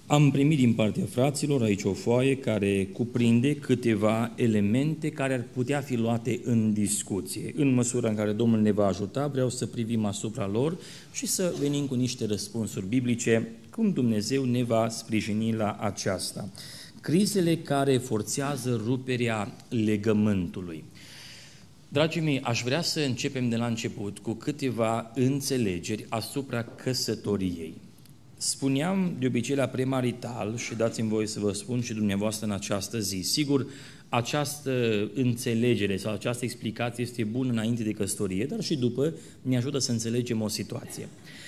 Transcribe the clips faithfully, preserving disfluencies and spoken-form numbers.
Am primit din partea fraților aici o foaie care cuprinde câteva elemente care ar putea fi luate în discuție. În măsura în care Domnul ne va ajuta, vreau să privim asupra lor și să venim cu niște răspunsuri biblice, cum Dumnezeu ne va sprijini la aceasta. Crizele care forțează ruperea legământului. Dragii mei, aș vrea să începem de la început cu câteva înțelegeri asupra căsătoriei. Spuneam de obicei la premarital și dați-mi voie să vă spun și dumneavoastră în această zi. Sigur, această înțelegere sau această explicație este bună înainte de căsătorie, dar și după ne ajută să înțelegem o situație.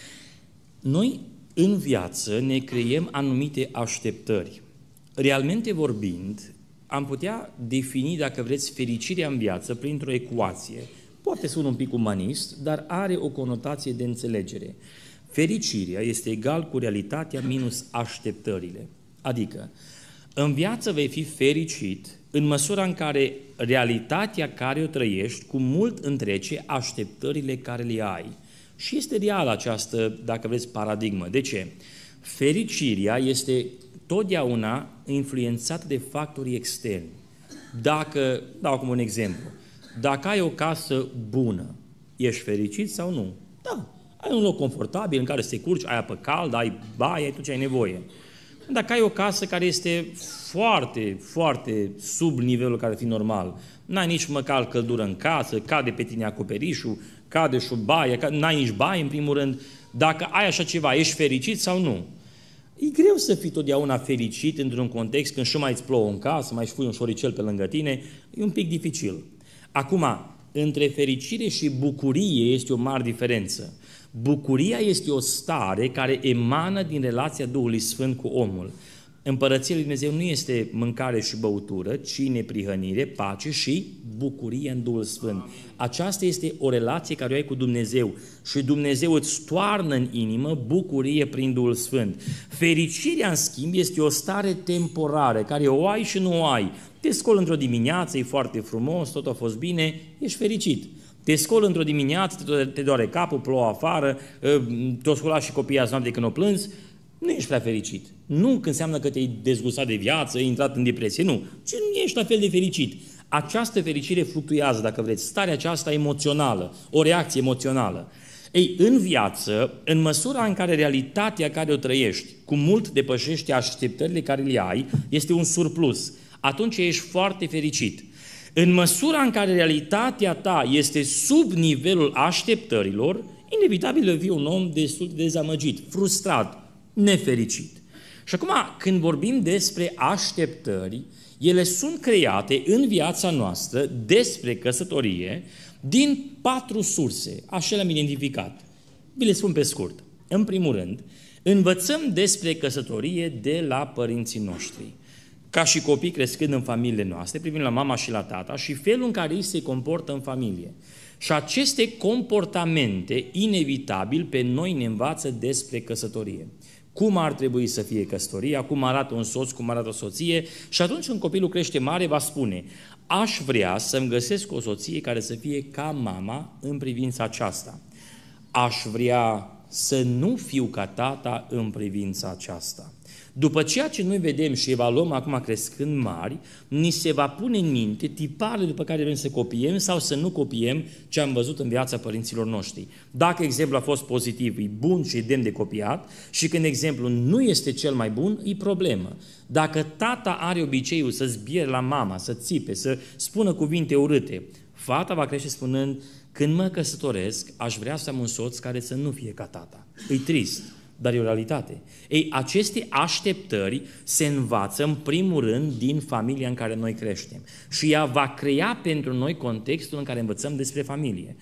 Noi, în viață, ne creiem anumite așteptări. Realmente vorbind, am putea defini, dacă vreți, fericirea în viață printr-o ecuație. Poate sună un pic umanist, dar are o conotație de înțelegere. Fericirea este egal cu realitatea minus așteptările. Adică, în viață vei fi fericit în măsura în care realitatea care o trăiești cu mult întrece așteptările care le ai. Și este reală această, dacă vreți, paradigmă. De ce? Fericirea este totdeauna influențată de factorii externi. Dacă, dau acum un exemplu, dacă ai o casă bună, ești fericit sau nu? Da. Ai un loc confortabil în care să te curci, ai apă caldă, ai baie, ai tot ce ai nevoie. Dacă ai o casă care este foarte, foarte sub nivelul care ar fi normal, n-ai nici măcar căldură în casă, cade pe tine acoperișul, cade și baie, n-ai nici baie în primul rând, dacă ai așa ceva, ești fericit sau nu? E greu să fii totdeauna fericit într-un context când și mai îți plouă în casă, mai spui un șoricel pe lângă tine, e un pic dificil. Acum, între fericire și bucurie este o mare diferență. Bucuria este o stare care emană din relația Duhului Sfânt cu omul. Împărăția lui Dumnezeu nu este mâncare și băutură, ci neprihănire, pace și bucurie în Duhul Sfânt. Aceasta este o relație care o ai cu Dumnezeu și Dumnezeu îți toarnă în inimă bucurie prin Duhul Sfânt. Fericirea, în schimb, este o stare temporară, care o ai și nu o ai. Te scoli într-o dimineață, e foarte frumos, tot a fost bine, ești fericit. Te scoli într-o dimineață, te doare capul, plouă afară, te-o scola și copiii azi noapte când o plânzi, nu ești prea fericit. Nu că înseamnă că te-ai dezgustat de viață, ai intrat în depresie, nu. Ci nu ești la fel de fericit. Această fericire fluctuează, dacă vreți, starea aceasta emoțională, o reacție emoțională. Ei, în viață, în măsura în care realitatea care o trăiești cu mult depășește așteptările care le ai, este un surplus. Atunci ești foarte fericit. În măsura în care realitatea ta este sub nivelul așteptărilor, inevitabil vei fi un om destul de dezamăgit, frustrat, nefericit. Și acum, când vorbim despre așteptări, ele sunt create în viața noastră despre căsătorie din patru surse, așa le-am identificat. Vi le spun pe scurt. În primul rând, învățăm despre căsătorie de la părinții noștri. Ca și copii crescând în familiile noastre, privim la mama și la tata și felul în care ei se comportă în familie. Și aceste comportamente, inevitabil, pe noi ne învață despre căsătorie. Cum ar trebui să fie căsătoria, cum arată un soț, cum arată o soție. Și atunci când copilul crește mare, va spune: aș vrea să-mi găsesc o soție care să fie ca mama în privința aceasta. Aș vrea să nu fiu ca tata în privința aceasta. După ceea ce noi vedem și evaluăm acum crescând mari, ni se va pune în minte tiparele după care vrem să copiem sau să nu copiem ce am văzut în viața părinților noștri. Dacă exemplul a fost pozitiv, e bun și e demn de copiat, și când exemplul nu este cel mai bun, e problemă. Dacă tata are obiceiul să zbiere la mama, să țipe, să spună cuvinte urâte, fata va crește spunând: când mă căsătoresc, aș vrea să am un soț care să nu fie ca tata. E trist, dar e o realitate. Ei, aceste așteptări se învață în primul rând din familia în care noi creștem. Și ea va crea pentru noi contextul în care învățăm despre familie.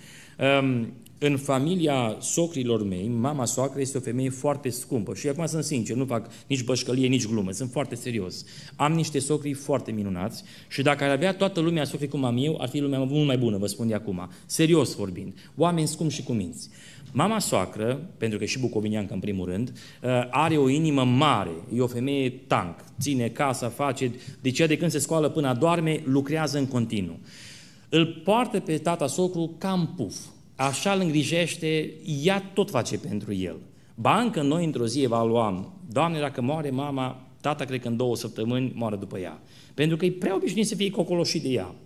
În familia socrilor mei, mama soacră este o femeie foarte scumpă și acum sunt sincer, nu fac nici bășcălie, nici glumă, sunt foarte serios. Am niște socri foarte minunați și dacă ar avea toată lumea socri cum am eu, ar fi lumea mult mai bună, vă spun de acum, serios vorbind, oameni scumpi și cuminți. Mama soacră, pentru că e și bucoviniancă în primul rând, are o inimă mare, e o femeie tank, ține casa, face, deci ea de când se scoală până adorme, lucrează în continuu. Îl poartă pe tata socru ca în puf, așa îl îngrijește, ea tot face pentru el. Ba încă noi într-o zi evaluam, Doamne, dacă moare mama, tata cred că în două săptămâni moară după ea. Pentru că e prea obișnuit să fie cocoloșit de ea.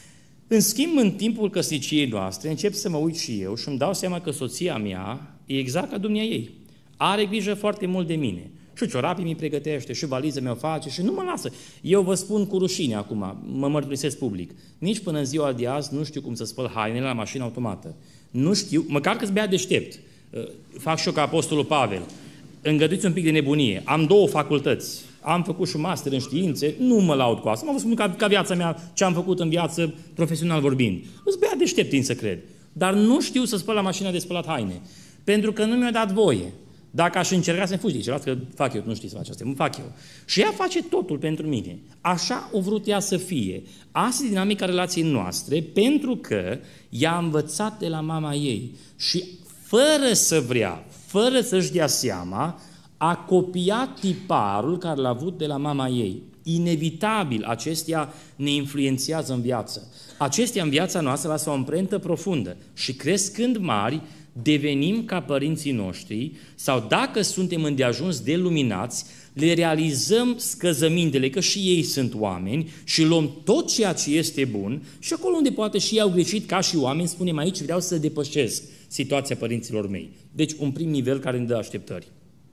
În schimb, în timpul căsniciei noastre, încep să mă uit și eu și îmi dau seama că soția mea e exact ca dumnea ei. Are grijă foarte mult de mine. Și ciorapii mi pregătește, și valiza mi-o face și nu mă lasă. Eu vă spun cu rușine acum, mă mărturisesc public. Nici până în ziua de azi nu știu cum să spăl hainele la mașină automată. Nu știu, măcar că-s bea deștept. Fac și eu ca Apostolul Pavel. Îngăduiți un pic de nebunie. Am două facultăți. Am făcut și master în științe, nu mă laud cu asta. Mă vă spun ca, ca viața mea, ce am făcut în viață, profesional vorbind. Îți bea deștept, tin să cred. Dar nu știu să spăl la mașina de spălat haine. Pentru că nu mi-a dat voie. Dacă aș încerca să-mi fugi, zice, că fac eu, nu știi să faci asta, nu fac eu. Și ea face totul pentru mine. Așa o vrut ea să fie. Asta e dinamica relației noastre, pentru că ea a învățat de la mama ei și fără să vrea, fără să-și dea seama, a copiat tiparul care l-a avut de la mama ei. Inevitabil, acestea ne influențează în viață. Acestea în viața noastră lasă o amprentă profundă și crescând mari, devenim ca părinții noștri sau dacă suntem îndeajuns de luminați, le realizăm scăzămintele, că și ei sunt oameni și luăm tot ceea ce este bun și acolo unde poate și ei au greșit ca și oameni, spunem aici, vreau să depășesc situația părinților mei. Deci un prim nivel care ne dă așteptări.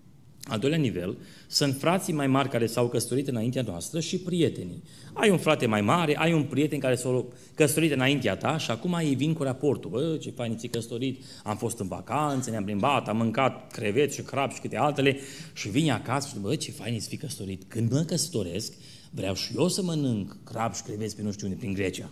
Al doilea nivel, sunt frații mai mari care s-au căsătorit înaintea noastră și prietenii. Ai un frate mai mare, ai un prieten care s-a căsătorit înaintea ta și acum ei vin cu raportul. Bă, ce fain ți-ai căsătorit, am fost în vacanță, ne-am plimbat, am mâncat creveți și crab și câte altele și vine acasă și bă, ce fain ți-ai căsătorit. Când mă căsătoresc, vreau și eu să mănânc crab și creveți pe nu știu unde, prin Grecia.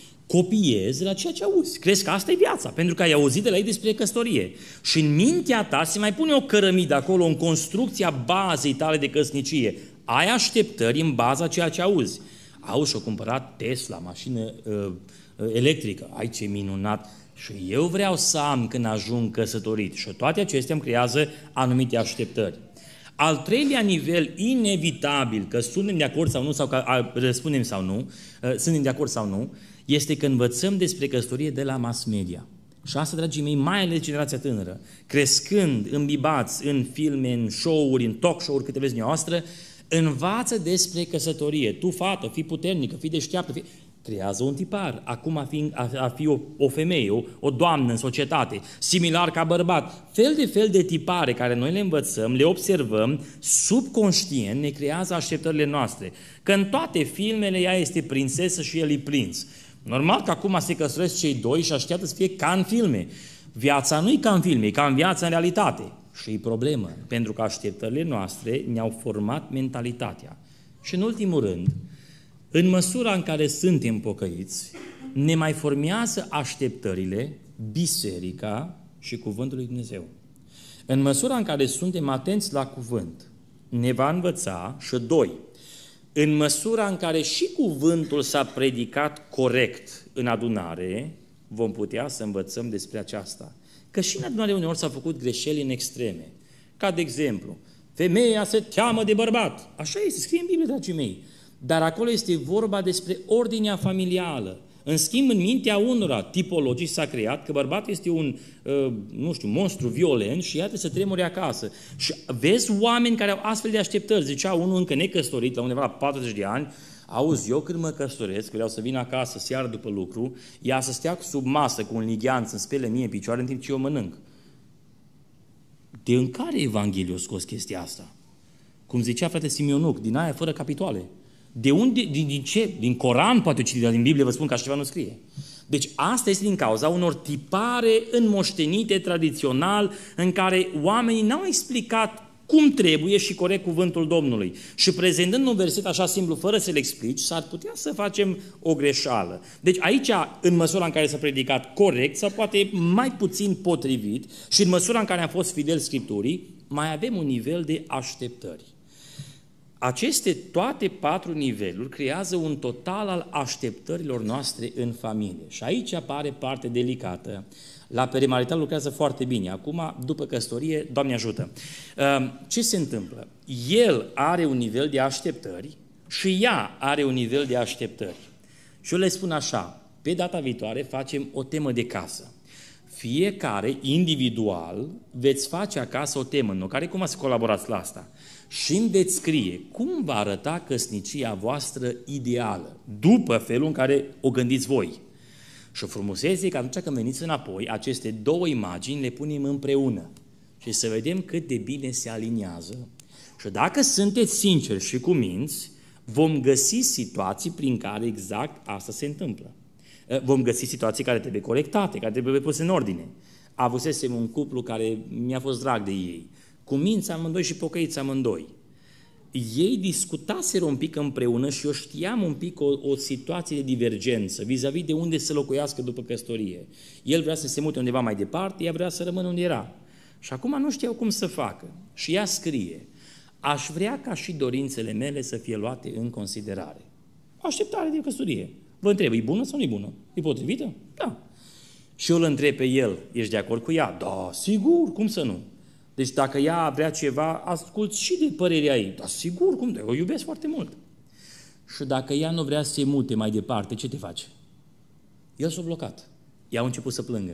Copiezi la ceea ce auzi. Crezi că asta e viața, pentru că ai auzit de la ei despre căsătorie. Și în mintea ta se mai pune o cărămidă acolo, în construcția bazei tale de căsnicie. Ai așteptări în baza ceea ce auzi. Auzi, și-o cumpărat Tesla, mașină uh, electrică. Ai, ce minunat! Și eu vreau să am când ajung căsătorit. Și toate acestea îmi creează anumite așteptări. Al treilea nivel, inevitabil, că suntem de acord sau nu, sau că răspundem sau nu, uh, suntem de acord sau nu, este că învățăm despre căsătorie de la mass media. Și asta, dragii mei, mai ales generația tânără, crescând, îmbibați în filme, în show-uri, în talk show-uri, câte vezi dumneavoastră, învață despre căsătorie. Tu, fată, fii puternică, fii deșteaptă, fii... creează un tipar. Acum a fi, a, a fi o, o femeie, o, o doamnă în societate, similar ca bărbat. Fel de fel de tipare care noi le învățăm, le observăm, subconștient ne creează așteptările noastre. Că în toate filmele ea este prințesă și el e prinț. Normal că acum se căsătoresc cei doi și așteaptă să fie ca în filme. Viața nu e ca în filme, e ca în viața în realitate. Și e problemă, pentru că așteptările noastre ne-au format mentalitatea. Și în ultimul rând, în măsura în care suntem pocăiți, ne mai formează așteptările biserica și cuvântul lui Dumnezeu. În măsura în care suntem atenți la cuvânt, ne va învăța și doi, în măsura în care și cuvântul s-a predicat corect în adunare, vom putea să învățăm despre aceasta. Că și în adunare uneori s-au făcut greșeli în extreme. Ca de exemplu, femeia se teamă de bărbat. Așa este, scrie în Biblie, dragii mei. Dar acolo este vorba despre ordinea familială. În schimb, în mintea unora tipologii s-a creat că bărbatul este un, uh, nu știu, monstru violent și iată să tremure acasă. Și vezi oameni care au astfel de așteptări. Zicea unul încă necăsătorit, la undeva la patruzeci de ani, auzi, eu când mă căsătoresc, vreau să vin acasă seară după lucru, ea să stea sub masă cu un lighean să-mi spele mie picioare în timp ce eu mănânc. De în care Evanghelie o scos chestia asta? Cum zicea frate Simionuc, din aia fără capitoale. De unde, din, din ce? Din Coran poate citi, dar din Biblie vă spun că așa ceva nu scrie. Deci asta este din cauza unor tipare înmoștenite tradițional în care oamenii n-au explicat cum trebuie și corect cuvântul Domnului. Și prezentând un verset așa simplu, fără să-l explici, s-ar putea să facem o greșeală. Deci aici, în măsura în care s-a predicat corect, sau poate mai puțin potrivit, și în măsura în care am fost fidel Scripturii, mai avem un nivel de așteptări. Aceste toate patru niveluri creează un total al așteptărilor noastre în familie. Și aici apare parte delicată. La perimarital lucrează foarte bine. Acum, după căsătorie, Doamne ajută. Ce se întâmplă? El are un nivel de așteptări și ea are un nivel de așteptări. Și eu le spun așa, pe data viitoare facem o temă de casă. fiecare, individual, veți face acasă o temă, nu? Care cum să colaborați la asta? Și îmi veți scrie cum va arăta căsnicia voastră ideală, după felul în care o gândiți voi. Și o frumusețe că atunci când veniți înapoi, aceste două imagini le punem împreună și să vedem cât de bine se aliniază. Și dacă sunteți sinceri și cuminți, vom găsi situații prin care exact asta se întâmplă. Vom găsi situații care trebuie corectate, care trebuie puse în ordine. Avusesem un cuplu care mi-a fost drag de ei, cuminți amândoi și pocăiți amândoi. Ei discutaseră un pic împreună și eu știam un pic o, o situație de divergență vis-a-vis de unde să locuiască după căsătorie. El vrea să se mute undeva mai departe, ea vrea să rămână unde era. Și acum nu știau cum să facă. Și ea scrie: aș vrea ca și dorințele mele să fie luate în considerare. Așteptare de căsătorie. Vă întreb, e bună sau nu e bună? E potrivită? Da. Și eu îl întreb pe el, ești de acord cu ea? Da, sigur, cum să nu? Deci dacă ea vrea ceva, asculți și de părerea ei. Da, sigur, cum de? O iubesc foarte mult. Și dacă ea nu vrea să se mute mai departe, ce te faci? El s-a blocat. Ea a început să plângă.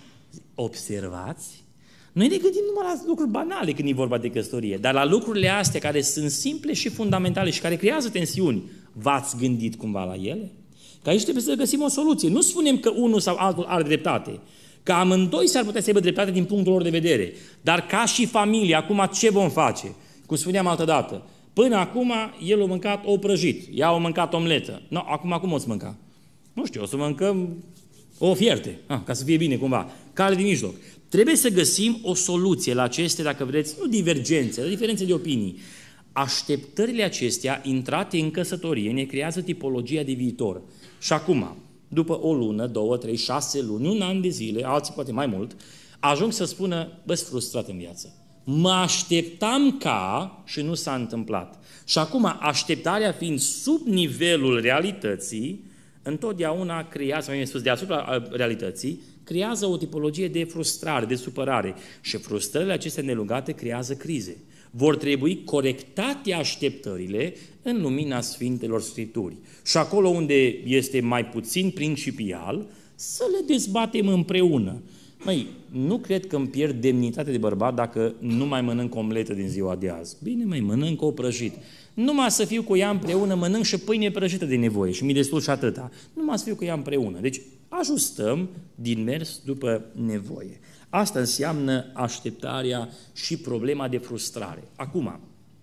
Observați? Noi ne gândim numai la lucruri banale când e vorba de căsătorie, dar la lucrurile astea care sunt simple și fundamentale și care creează tensiuni, v-ați gândit cumva la ele? Că aici trebuie să găsim o soluție. Nu spunem că unul sau altul are dreptate, că amândoi s-ar putea să aibă dreptate din punctul lor de vedere, dar ca și familie, acum ce vom face? Cum spuneam altădată, până acum el a mâncat o prăjit, ea a mâncat omletă. No, acum cum o să mânca? Nu știu, o să mâncăm o fierte, ah, ca să fie bine cumva, cale din mijloc. Trebuie să găsim o soluție la aceste, dacă vreți, nu divergențe, dar diferențe de opinii. Așteptările acestea, intrate în căsătorie, ne creează tipologia de viitor. Și acum, după o lună, două, trei, șase luni, un an de zile, alții poate mai mult, ajung să spună, bă, sunt frustrat în viață. Mă așteptam ca și nu s-a întâmplat. Și acum, așteptarea fiind sub nivelul realității, întotdeauna creează, mai bine spus, deasupra realității, creează o tipologie de frustrare, de supărare. Și frustrările acestea nelugate creează crize. Vor trebui corectate așteptările în lumina Sfintelor Scripturi. Și acolo unde este mai puțin principial, să le dezbatem împreună. Măi, nu cred că îmi pierd demnitatea de bărbat dacă nu mai mănânc omletă din ziua de azi. Bine, mai mănânc o prăjit. Numai să fiu cu ea împreună, mănânc și pâine prăjită de nevoie și mi destul și atâta. Numai să fiu cu ea împreună. Deci ajustăm din mers după nevoie. Asta înseamnă așteptarea și problema de frustrare. Acum,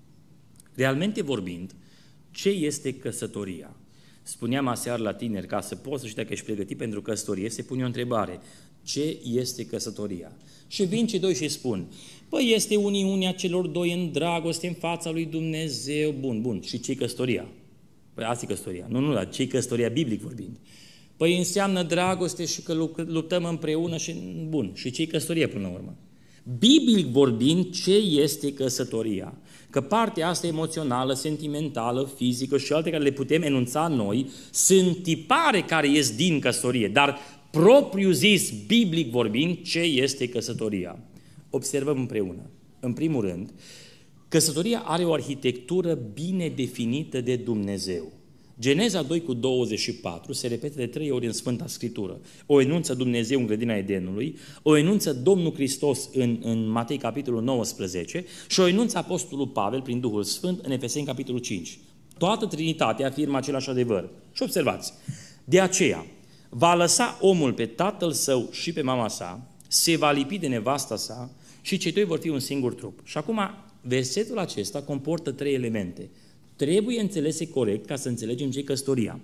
realmente vorbind, ce este căsătoria? Spuneam aseară la tineri, ca să poți să știi dacă ești pregătit pentru căsătorie, se pune o întrebare. Ce este căsătoria? Și vin cei doi și spun, păi este uniunea celor doi în dragoste, în fața lui Dumnezeu. Bun, bun. Și ce-i căsătoria? Păi asta e căsătoria. Nu, nu, dar ce-i căsătoria biblic vorbind? Păi înseamnă dragoste și că luptăm împreună și bun. Și ce-i căsătorie până la urmă? Biblic vorbind, ce este căsătoria? Că partea asta emoțională, sentimentală, fizică și alte care le putem enunța noi, sunt tipare care ies din căsătorie, dar propriu zis, biblic vorbind, ce este căsătoria? Observăm împreună. În primul rând, căsătoria are o arhitectură bine definită de Dumnezeu. Geneza doi cu douăzeci și patru se repetă de trei ori în Sfânta Scriptură. O enunță Dumnezeu în grădina Edenului, o enunță Domnul Hristos în, în Matei capitolul nouăsprezece și o enunță Apostolul Pavel prin Duhul Sfânt în Efeseni capitolul cinci. Toată Trinitatea afirmă același adevăr. Și observați, de aceea va lăsa omul pe tatăl său și pe mama sa, se va lipi de nevasta sa și cei doi vor fi un singur trup. Și acum, versetul acesta comportă trei elemente. Trebuie înțelese corect ca să înțelegem ce-i căsătoria.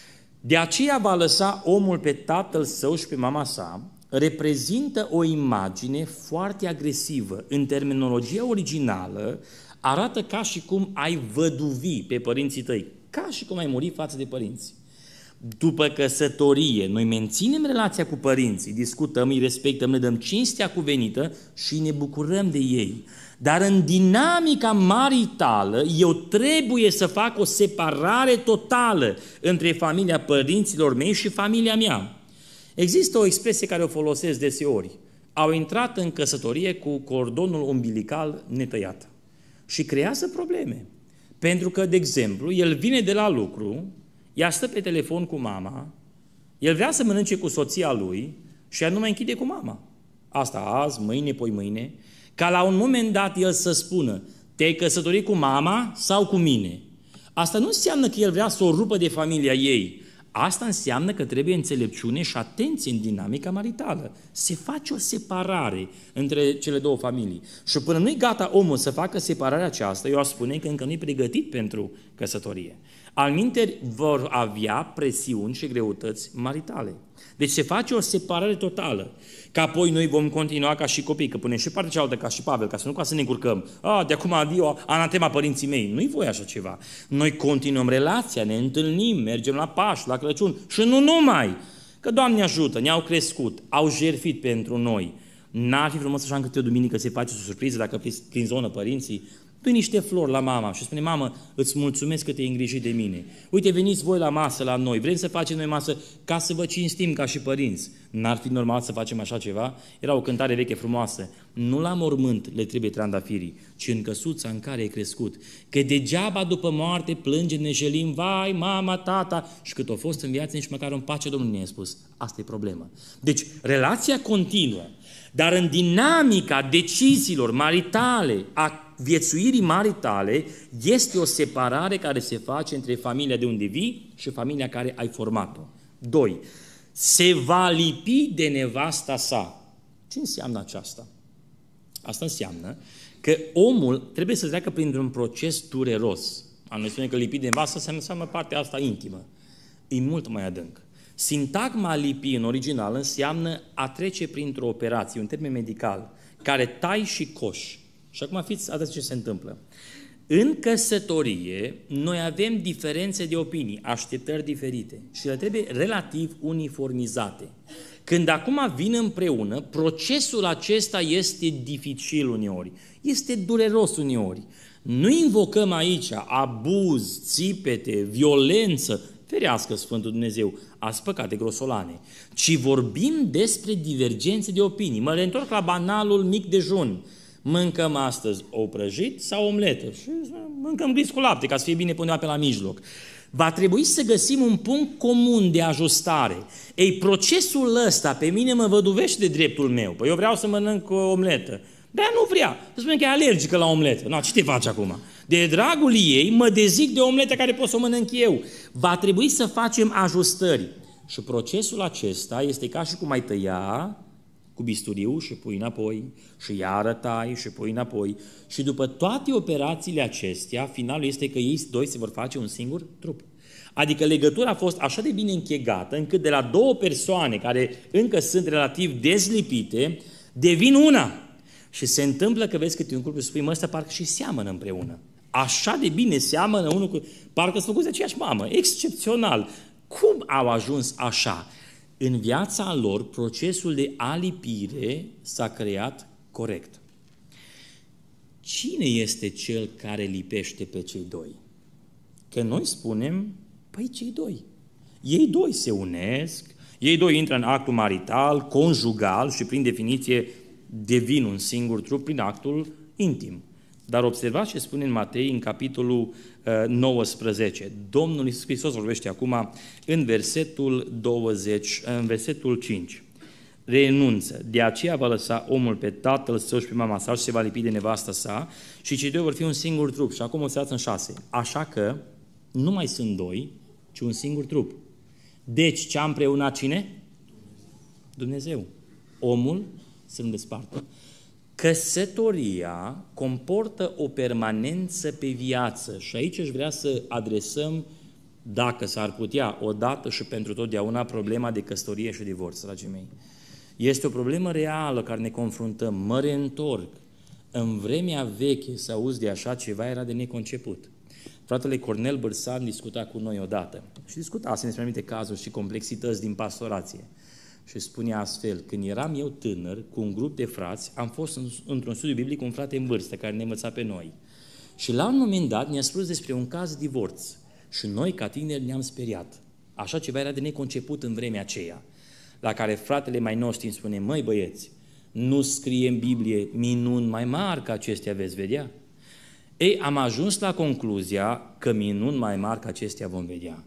De aceea va lăsa omul pe tatăl său și pe mama sa, reprezintă o imagine foarte agresivă. În terminologia originală, arată ca și cum ai văduvi pe părinții tăi, ca și cum ai muri față de părinți. După căsătorie, noi menținem relația cu părinții, discutăm, îi respectăm, ne dăm cinstea cuvenită și ne bucurăm de ei. Dar în dinamica maritală, eu trebuie să fac o separare totală între familia părinților mei și familia mea. Există o expresie care o folosesc deseori. Au intrat în căsătorie cu cordonul umbilical netăiat și creează probleme. Pentru că, de exemplu, el vine de la lucru, ea stă pe telefon cu mama, el vrea să mănânce cu soția lui, și ea nu mai închide cu mama. Asta azi, mâine, poi mâine, ca la un moment dat el să spună, te-ai căsătorit cu mama sau cu mine? Asta nu înseamnă că el vrea să o rupă de familia ei. Asta înseamnă că trebuie înțelepciune și atenție în dinamica maritală. Se face o separare între cele două familii. Și până nu-i gata omul să facă separarea aceasta, eu aș spune că încă nu-i pregătit pentru căsătorie. Alminteri vor avea presiuni și greutăți maritale. Deci se face o separare totală. Că apoi noi vom continua ca și copii, că punem și partea cealaltă ca și Pavel, ca să nu ca să ne încurcăm. A, de acum adio, anatema părinții mei. Nu-i voi așa ceva. Noi continuăm relația, ne întâlnim, mergem la Paști, la Crăciun și nu numai. Că Doamne ajută, ne-au crescut, au jertfit pentru noi. N-ar fi frumos așa în câte o duminică se face o surpriză dacă prin zonă părinții dă niște flori la mama și spune, mamă, îți mulțumesc că te-ai îngrijit de mine. Uite, veniți voi la masă la noi, vrem să facem noi masă ca să vă cinstim ca și părinți. N-ar fi normal să facem așa ceva? Era o cântare veche frumoasă. Nu la mormânt le trebuie trandafirii, ci în căsuța în care ai crescut. Că degeaba după moarte plângem, ne jelim, vai, mama, tata, și cât au fost în viață, nici măcar în pace Domnul ne-a spus. Asta e problema. Deci, relația continuă, dar în dinamica deciziilor maritale, a viețuirii maritale, este o separare care se face între familia de unde vii și familia care ai format-o. Doi. Se va lipi de nevasta sa. Ce înseamnă aceasta? Asta înseamnă că omul trebuie să treacă printr-un proces dureros. Am noi spune că lipi de nevastă înseamnă partea asta intimă. E mult mai adânc. Sintagma lipi în original înseamnă a trece printr-o operație, un termen medical, care tai și coși. Și acum fiți, atât ce se întâmplă. În căsătorie, noi avem diferențe de opinii, așteptări diferite și le trebuie relativ uniformizate. Când acum vin împreună, procesul acesta este dificil uneori, este dureros uneori. Nu invocăm aici abuz, țipete, violență, ferească Sfântul Dumnezeu, ați păcate grosolane, ci vorbim despre divergențe de opinii. Mă reîntorc la banalul mic dejun. Mâncăm astăzi o prăjit sau omletă și mâncăm gris cu lapte, ca să fie bine pune pe la mijloc. Va trebui să găsim un punct comun de ajustare. Ei, procesul ăsta pe mine mă văduvește de dreptul meu. Păi eu vreau să mănânc o omletă. Dar ea nu vrea. Să spune că e alergică la omletă. No, ce te faci acum? De dragul ei mă dezic de omletă care pot să o mănânc eu. Va trebui să facem ajustări. Și procesul acesta este ca și cum ai tăia cu bisturiu și pui înapoi, și iară tai și pui înapoi. Și după toate operațiile acestea, finalul este că ei doi se vor face un singur trup. Adică legătura a fost așa de bine închegată, încât de la două persoane care încă sunt relativ dezlipite, devin una. Și se întâmplă că vezi câte un cuplu și spui, mă, ăsta parcă și seamănă împreună. Așa de bine seamănă unul cu... Parcă sunt făcuți de aceeași mamă. Excepțional. Cum au ajuns așa? În viața lor, procesul de alipire s-a creat corect. Cine este cel care lipește pe cei doi? Că noi spunem, păi cei doi. Ei doi se unesc, ei doi intră în actul marital, conjugal și prin definiție devin un singur trup prin actul intim. Dar observați ce spune în Matei, în capitolul uh, nouăsprezece. Domnul Iisus Hristos vorbește acum în versetul douăzeci, în versetul cinci. Renunță. De aceea va lăsa omul pe tatăl său și pe mama sa și se va lipi de nevasta sa și cei doi vor fi un singur trup. Și acum observați în șase. Așa că nu mai sunt doi, ci un singur trup. Deci ce-a împreunat cine? Dumnezeu. Omul să nu despartă. Căsătoria comportă o permanență pe viață și aici aș vrea să adresăm, dacă s-ar putea, odată și pentru totdeauna, problema de căsătorie și divorț, dragii mei. Este o problemă reală care ne confruntăm. Mă reîntorc. În vremea veche să auzi de așa ceva era de neconceput. Fratele Cornel Bărsan discuta cu noi odată și discuta astăzi despre anumite cazuri și complexități din pastorație. Și spunea astfel, când eram eu tânăr, cu un grup de frați, am fost într-un studiu biblic cu un frate în vârstă care ne învăța pe noi. Și la un moment dat ne-a spus despre un caz de divorț. Și noi, ca tineri, ne-am speriat. Așa ceva era de neconceput în vremea aceea. La care fratele mai noștri îmi spune, măi băieți, nu scrie în Biblie minuni mai mari ca acestea veți vedea? Ei, am ajuns la concluzia că minuni mai mari ca acestea vom vedea.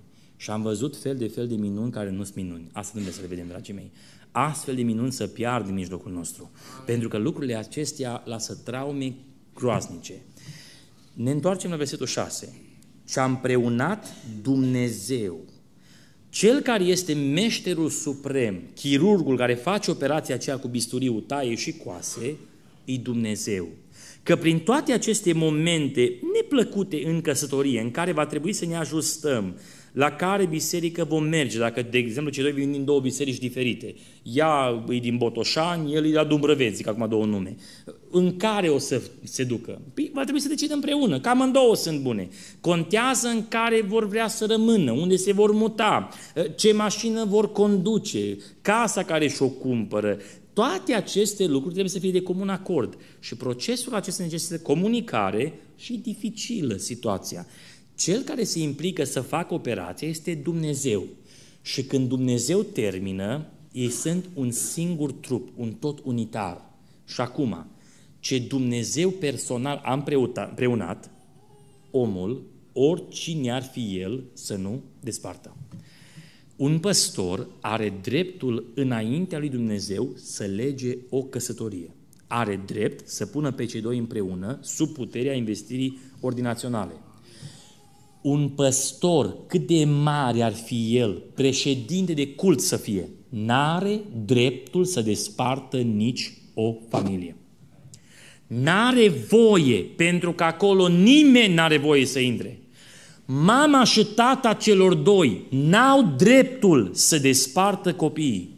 Și am văzut fel de fel de minuni care nu sunt minuni. Asta trebuie să le vedem, dragii mei. Astfel de minuni să piard în mijlocul nostru. Pentru că lucrurile acestea lasă traume groaznice. Ne întoarcem la versetul șase. Ce-a împreunat Dumnezeu, Cel care este meșterul suprem, chirurgul care face operația aceea cu bisturiul, taie și coase, e Dumnezeu. Că prin toate aceste momente neplăcute în căsătorie, în care va trebui să ne ajustăm, la care biserică vom merge, dacă, de exemplu, cei doi vin din două biserici diferite, ea e din Botoșani, el e la Dumbrăveț, zic acum două nume, în care o să se ducă? Păi va trebui să decidă împreună, că amândouă sunt bune. Contează în care vor vrea să rămână, unde se vor muta, ce mașină vor conduce, casa care și-o cumpără. Toate aceste lucruri trebuie să fie de comun acord și procesul acesta necesită comunicare și dificilă situația. Cel care se implică să facă operația este Dumnezeu. Și când Dumnezeu termină, ei sunt un singur trup, un tot unitar. Și acum, ce Dumnezeu personal a împreunat, omul, oricine ar fi el, să nu despartă. Un păstor are dreptul înaintea lui Dumnezeu să lege o căsătorie. Are drept să pună pe cei doi împreună sub puterea investirii ordinaționale. Un păstor, cât de mare ar fi el, președinte de cult să fie, n-are dreptul să despartă nici o familie. N-are voie, pentru că acolo nimeni n-are voie să intre. Mama și tata celor doi n-au dreptul să despartă copiii.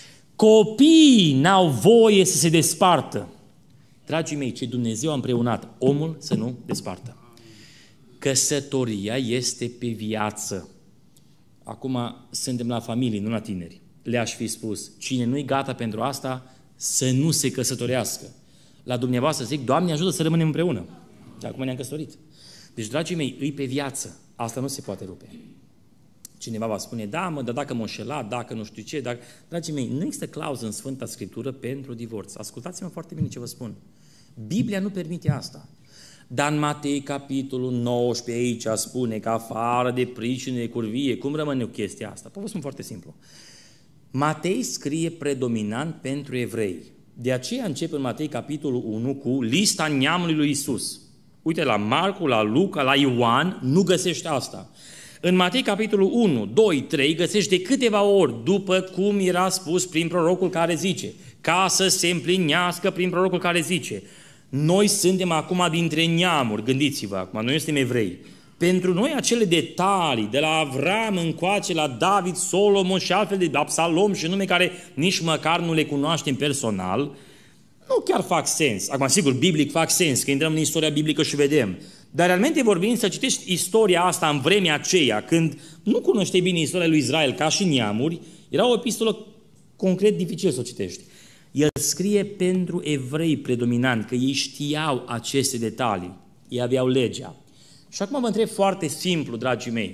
Copiii n-au voie să se despartă. Dragii mei, ce Dumnezeu a împreunat, omul să nu despartă. Căsătoria este pe viață. Acum suntem la familii, nu la tineri. Le-aș fi spus, cine nu-i gata pentru asta, să nu se căsătorească. La dumneavoastră zic, Doamne ajută să rămânem împreună. Și acum ne-am căsătorit. Deci, dragii mei, îi pe viață. Asta nu se poate rupe. Cineva va spune, da, mă, dar dacă m-o înșelat, dacă nu știu ce, dacă... Dragii mei, nu există clauză în Sfânta Scriptură pentru divorț. Ascultați-mă foarte bine ce vă spun. Biblia nu permite asta. Dar în Matei, capitolul nouăsprezece, aici spune că afară de pricină de curvie, cum rămâne chestia asta? Păi vă spun foarte simplu. Matei scrie predominant pentru evrei. De aceea începe în Matei, capitolul unu, cu lista neamului lui Iisus. Uite, la Marcu, la Luca, la Ioan, nu găsești asta. În Matei, capitolul unu, doi, trei, găsești de câteva ori, după cum era spus prin prorocul care zice, ca să se împlinească prin prorocul care zice, noi suntem acum dintre neamuri, gândiți-vă acum, noi suntem evrei. Pentru noi acele detalii, de la Avram încoace, la David, Solomon și altfel de Absalom și nume care nici măcar nu le cunoaștem personal, nu chiar fac sens. Acum, sigur, biblic fac sens, că intrăm în istoria biblică și vedem. Dar realmente vorbind, să citești istoria asta în vremea aceea, când nu cunoșteai bine istoria lui Israel ca și neamuri, era o epistolă concret dificil să o citești. El scrie pentru evrei predominant, că ei știau aceste detalii, ei aveau legea. Și acum vă întreb foarte simplu, dragii mei,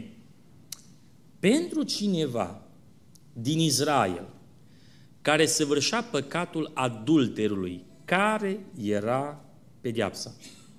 pentru cineva din Israel care săvârșea păcatul adulterului, care era pedeapsa?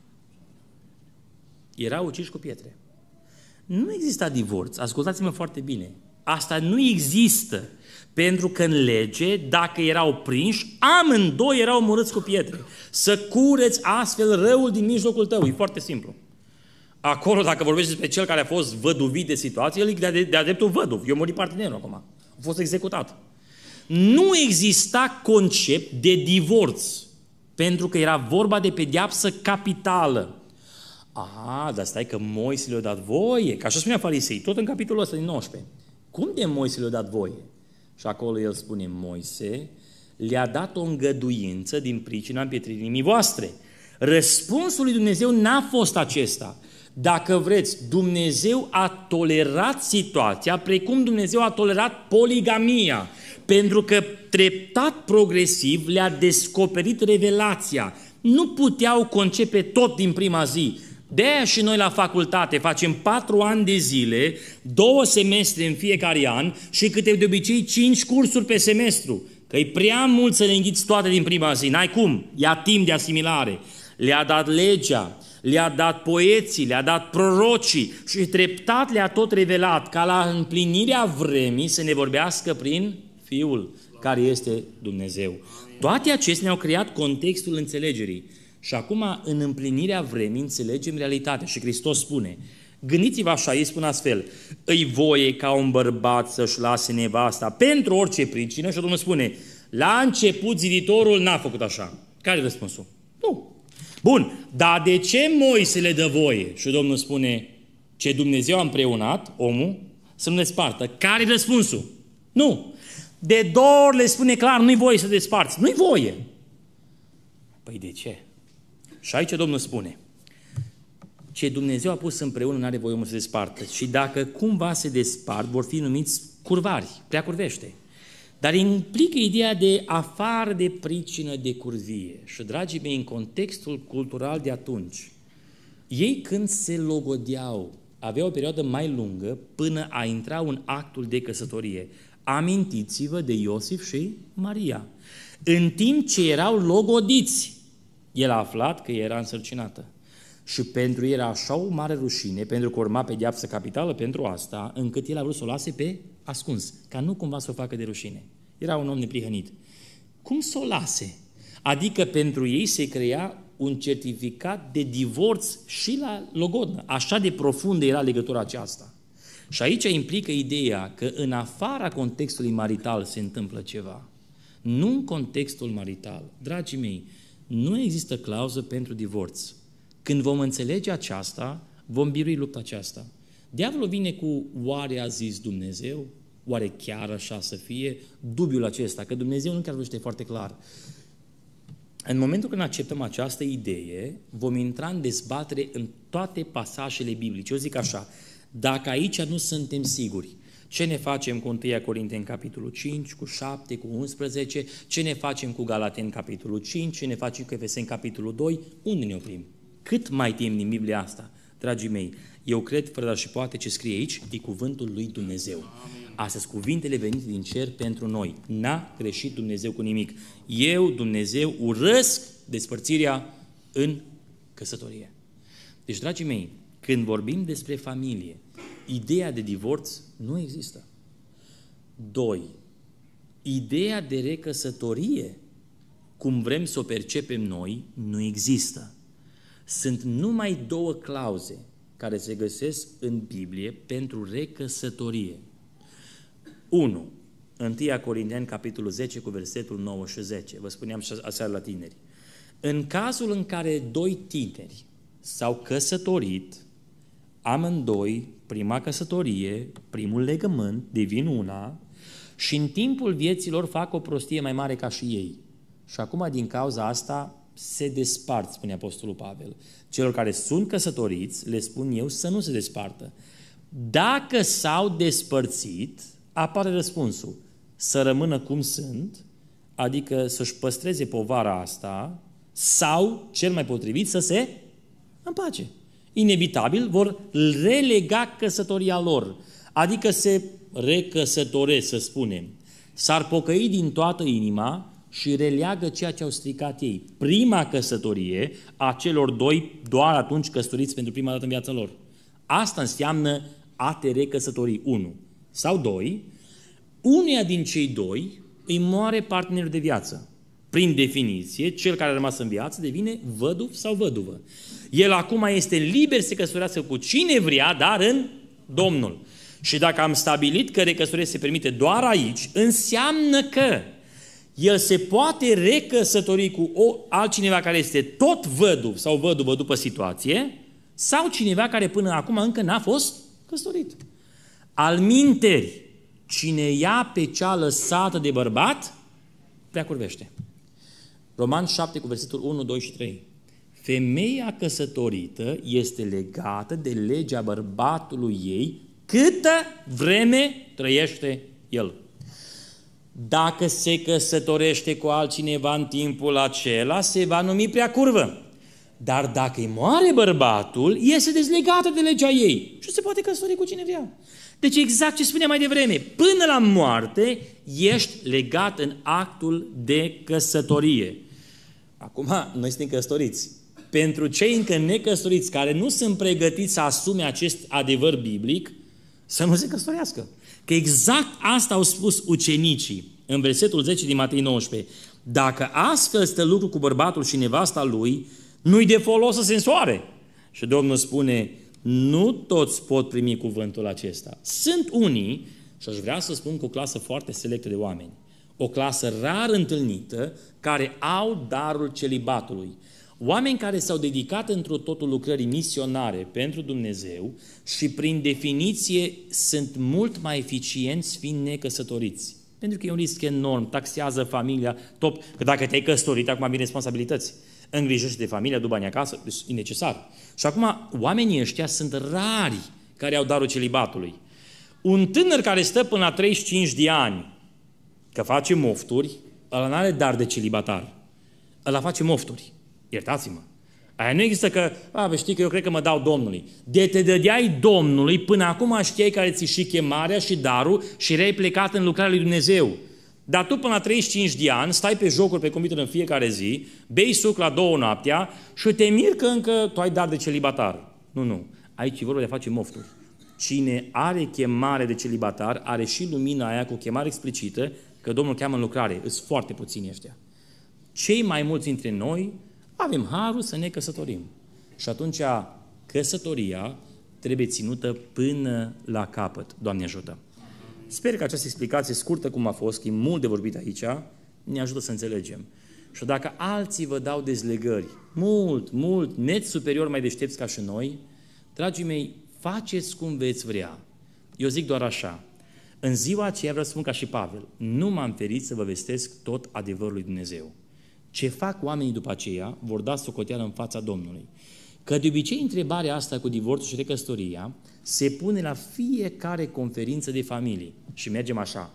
Erau uciși cu pietre. Nu exista divorț, ascultați-mă foarte bine. Asta nu există, pentru că în lege, dacă erau prinși, amândoi erau omorâți cu pietre. Să cureți astfel răul din mijlocul tău, e foarte simplu. Acolo, dacă vorbești despre cel care a fost văduvit de situație, el e de-a dreptul văduv, i-a murit partenerul acum, a fost executat. Nu exista concept de divorț, pentru că era vorba de pedeapsă capitală. A, dar stai că Moise le-a dat voie, că așa spunea farisei, tot în capitolul ăsta din nouăsprezece. Cum de Moise le-a dat voie? Și acolo el spune, Moise le-a dat o îngăduință din pricina împietririi voastre. Răspunsul lui Dumnezeu n-a fost acesta. Dacă vreți, Dumnezeu a tolerat situația precum Dumnezeu a tolerat poligamia, pentru că treptat progresiv le-a descoperit revelația. Nu puteau concepe tot din prima zi. De-aia și noi la facultate facem patru ani de zile, două semestre în fiecare an și câte de obicei cinci cursuri pe semestru. Că e prea mult să le înghiți toate din prima zi. N-ai cum, ia timp de asimilare. Le-a dat legea. le-a dat poeții, le-a dat prorocii și treptat le-a tot revelat ca la împlinirea vremii să ne vorbească prin Fiul care este Dumnezeu. Toate acestea ne-au creat contextul înțelegerii. Și acum, în împlinirea vremii, înțelegem realitatea. Și Hristos spune, gândiți-vă așa, ei spun astfel, îi voie ca un bărbat să-și lase nevasta pentru orice pricină? Și Domnul spune, la început ziditorul n-a făcut așa. Care e răspunsul? Nu. Bun, dar de ce Moise le dă voie? Și Domnul spune, ce Dumnezeu a împreunat, omul, să nu despartă. Care e răspunsul? Nu. De două ori le spune clar, nu-i voie să desparți. Nu-i voie. Păi de ce? Și aici Domnul spune, ce Dumnezeu a pus împreună n-are voie omul să despartă. Și dacă cumva se despart, vor fi numiți curvari, prea curvește. Dar implică ideea de afară de pricină de curvie. Și, dragii mei, în contextul cultural de atunci, ei când se logodeau, aveau o perioadă mai lungă până a intra în actul de căsătorie. Amintiți-vă de Iosif și Maria. În timp ce erau logodiți, el a aflat că era însărcinată. Și pentru el era așa o mare rușine, pentru că urma pedeapsă capitală pentru asta, încât el a vrut să o lase pe ascuns, ca nu cumva să o facă de rușine. Era un om neprihănit. Cum să o lase? Adică pentru ei se crea un certificat de divorț și la logodnă. Așa de profundă era legătura aceasta. Și aici implică ideea că în afara contextului marital se întâmplă ceva. Nu în contextul marital. Dragii mei, nu există clauză pentru divorț. Când vom înțelege aceasta, vom birui lupta aceasta. Diavolul vine cu oare a zis Dumnezeu? Oare chiar așa să fie? Dubiul acesta, că Dumnezeu nu chiar vorbește foarte clar. În momentul când acceptăm această idee, vom intra în dezbatere în toate pasajele biblice. Eu zic așa, dacă aici nu suntem siguri, ce ne facem cu întâi Corinteni, capitolul cinci, cu șapte, cu unsprezece, ce ne facem cu Galateni, capitolul cinci, ce ne facem cu Efeseni, capitolul doi, unde ne oprim? Cât mai timp din Biblia asta? Dragii mei, eu cred, fără dar și poate, ce scrie aici, e cuvântul lui Dumnezeu. Astea sunt cuvintele venite din cer pentru noi. N-a greșit Dumnezeu cu nimic. Eu, Dumnezeu, urăsc despărțirea în căsătorie. Deci, dragii mei, când vorbim despre familie, ideea de divorț nu există. Doi, ideea de recăsătorie, cum vrem să o percepem noi, nu există. Sunt numai două clauze care se găsesc în Biblie pentru recăsătorie. unu. întâi Corinteni, capitolul zece, cu versetul nouă și zece. Vă spuneam și aseară la tineri. În cazul în care doi tineri s-au căsătorit, amândoi, prima căsătorie, primul legământ, devin una și în timpul vieților fac o prostie mai mare ca și ei. Și acum, din cauza asta, se despart, spune Apostolul Pavel. Celor care sunt căsătoriți, le spun eu, să nu se despartă. Dacă s-au despărțit, apare răspunsul, să rămână cum sunt, adică să-și păstreze povara asta, sau, cel mai potrivit, să se împace. Inevitabil vor relega căsătoria lor, adică se recăsătoresc, să spunem. S-ar pocăi din toată inima și releagă ceea ce au stricat ei. Prima căsătorie a celor doi doar atunci căsătoriți pentru prima dată în viața lor. Asta înseamnă a te recăsători, unu. Sau doi, unuia din cei doi îi moare partenerul de viață. Prin definiție, cel care a rămas în viață devine văduv sau văduvă. El acum este liber să se căsătorească cu cine vrea, dar în Domnul. Și dacă am stabilit că recăsătoria se permite doar aici, înseamnă că el se poate recăsători cu o, altcineva care este tot văduv sau văduvă după situație, sau cineva care până acum încă n-a fost căsătorit. Alminteri, cine ia pe cea lăsată de bărbat, prea curvește. Roman șapte cu versetul unu, doi și trei. Femeia căsătorită este legată de legea bărbatului ei câtă vreme trăiește el. Dacă se căsătorește cu altcineva în timpul acela, se va numi prea curvă. Dar dacă îi moare bărbatul, este dezlegată de legea ei și se poate căsători cu cine vrea. Deci exact ce spuneam mai devreme, până la moarte ești legat în actul de căsătorie. Acum, noi suntem căsătoriți. pentru cei încă necăsătoriți, care nu sunt pregătiți să asume acest adevăr biblic, să nu se căsătorească. Că exact asta au spus ucenicii în versetul zece din Matei nouăsprezece. Dacă astfel stă lucru cu bărbatul și nevasta lui, nu-i de folos să se însoare. Și Domnul spune, nu toți pot primi cuvântul acesta. Sunt unii, și aș vrea să spun cu o clasă foarte selectă de oameni, o clasă rar întâlnită, care au darul celibatului. Oameni care s-au dedicat întru totul lucrării misionare pentru Dumnezeu și prin definiție sunt mult mai eficienți fiind necăsătoriți. Pentru că e un risc enorm, taxează familia, top, că dacă te-ai căsătorit, acum vin responsabilități. Îngrijește de familia, du bani acasă, e necesar. Și acum oamenii ăștia sunt rari care au darul celibatului. Un tânăr care stă până la treizeci și cinci de ani, că face mofturi, ăla n-are dar de celibatar. Ăla face mofturi. Iertați-mă. Aia nu există că, a, știi că eu cred că mă dau Domnului. De te dădeai Domnului, până acum știai care ți și chemarea și darul și erai plecat în lucrarea lui Dumnezeu. Dar tu până la treizeci și cinci de ani stai pe jocuri pe computer în fiecare zi, bei suc la două noaptea și te miri că încă tu ai dar de celibatar. Nu, nu. Aici e vorba de a face mofturi. Cine are chemare de celibatar, are și lumina aia cu chemare explicită, că Domnul cheamă în lucrare. Îs foarte puțini ăștia. Cei mai mulți dintre noi avem harul să ne căsătorim. Și atunci căsătoria trebuie ținută până la capăt. Doamne ajută! Sper că această explicație scurtă cum a fost, că e mult de vorbit aici, ne ajută să înțelegem. Și dacă alții vă dau dezlegări, mult, mult, net superior mai deștepți ca și noi, dragii mei, faceți cum veți vrea. Eu zic doar așa, în ziua aceea vreau să spun ca și Pavel, nu m-am ferit să vă vestesc tot adevărul lui Dumnezeu. Ce fac oamenii după aceea vor da socoteală în fața Domnului. Că de obicei întrebarea asta cu divorțul și recăsătoria se pune la fiecare conferință de familie. Și mergem așa.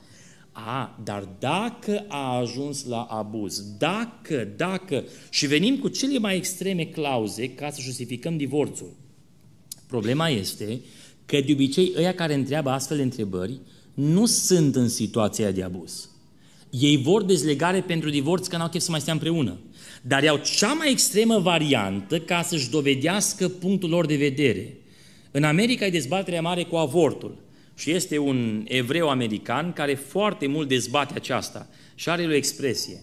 A, dar dacă a ajuns la abuz, dacă, dacă, și venim cu cele mai extreme clauze ca să justificăm divorțul. Problema este că de obicei ăia care întreabă astfel de întrebări nu sunt în situația de abuz. Ei vor dezlegare pentru divorț că n-au chef să mai stea împreună. Dar iau cea mai extremă variantă ca să-și dovedească punctul lor de vedere. În America e dezbaterea mare cu avortul. Și este un evreu american care foarte mult dezbate aceasta și are o expresie.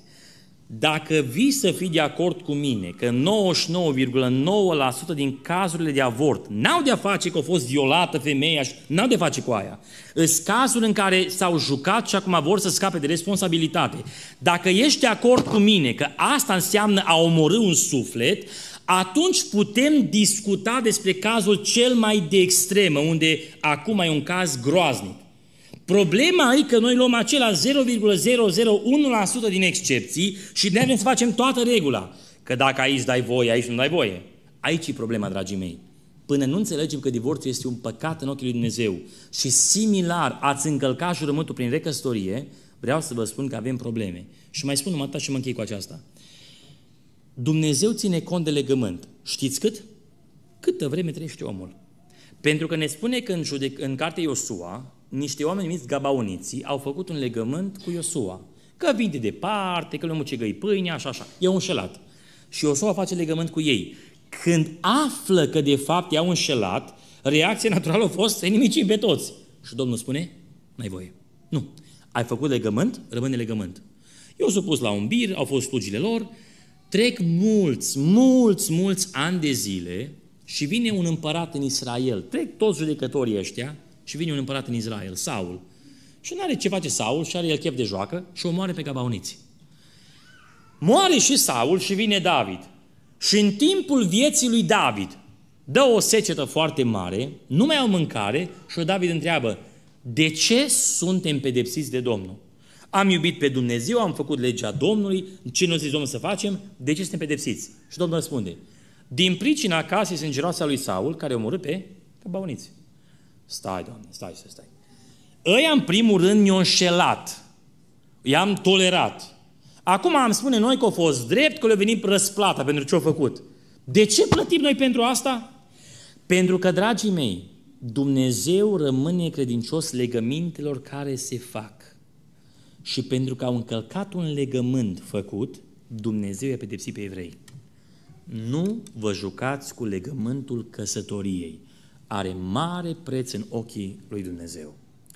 Dacă vii să fii de acord cu mine că nouăzeci și nouă virgulă nouă la sută din cazurile de avort n-au de-a face că a fost violată femeia și n-au de-a face cu aia. Sunt cazuri în care s-au jucat și acum vor să scape de responsabilitate. Dacă ești de acord cu mine că asta înseamnă a omorî un suflet, atunci putem discuta despre cazul cel mai de extremă, unde acum e un caz groaznic. Problema e că noi luăm acela zero virgulă zero zero unu la sută din excepții și ne vrem să facem toată regula. Că dacă aici dai voie, aici nu dai voie. Aici e problema, dragii mei. Până nu înțelegem că divorțul este un păcat în ochii lui Dumnezeu și similar ați încălcat jurământul prin recăsătorie, vreau să vă spun că avem probleme. Și mai spun numai și mă închei cu aceasta. Dumnezeu ține cont de legământ. Știți cât? Câtă vreme trăiește omul. Pentru că ne spune că în, judec- în cartea Iosua, niște oameni numiți gabaoniții au făcut un legământ cu Iosua. Că vin de departe, că le mucegăi pâinea, așa, așa. I-au înșelat. Și Iosua face legământ cu ei. Când află că de fapt i-au înșelat, reacția naturală a fost să-i nimici pe toți. Și Domnul spune, n-ai voie. Nu. Ai făcut legământ, rămâne legământ. Eu s-au pus la un bir, au fost slugile lor, trec mulți, mulți, mulți ani de zile și vine un împărat în Israel. Trec toți judecătorii ăștia și vine un împărat în Israel, Saul. Și nu are ce face Saul și are el chef de joacă și o moare pe gabaoniți. Moare și Saul și vine David. Și în timpul vieții lui David dă o secetă foarte mare, nu mai au mâncare și David întreabă, de ce suntem pedepsiți de Domnul? Am iubit pe Dumnezeu, am făcut legea Domnului, ce nu zis Domnul să facem, de ce suntem pedepsiți? Și Domnul răspunde, din pricina casei sângeroase a lui Saul, care a omorât pe gabaoniți. Stai, Doamne, stai, stai, stai. Ăia, în primul rând, ne-au înșelat. I-am tolerat. Acum am spune noi că a fost drept, că le-a venit răsplata pentru ce au făcut. De ce plătim noi pentru asta? Pentru că, dragii mei, Dumnezeu rămâne credincios legămintelor care se fac. Și pentru că au încălcat un legământ făcut, Dumnezeu i-a pedepsit pe evrei. nu vă jucați cu legământul căsătoriei. Are mare preț în ochii lui Dumnezeu.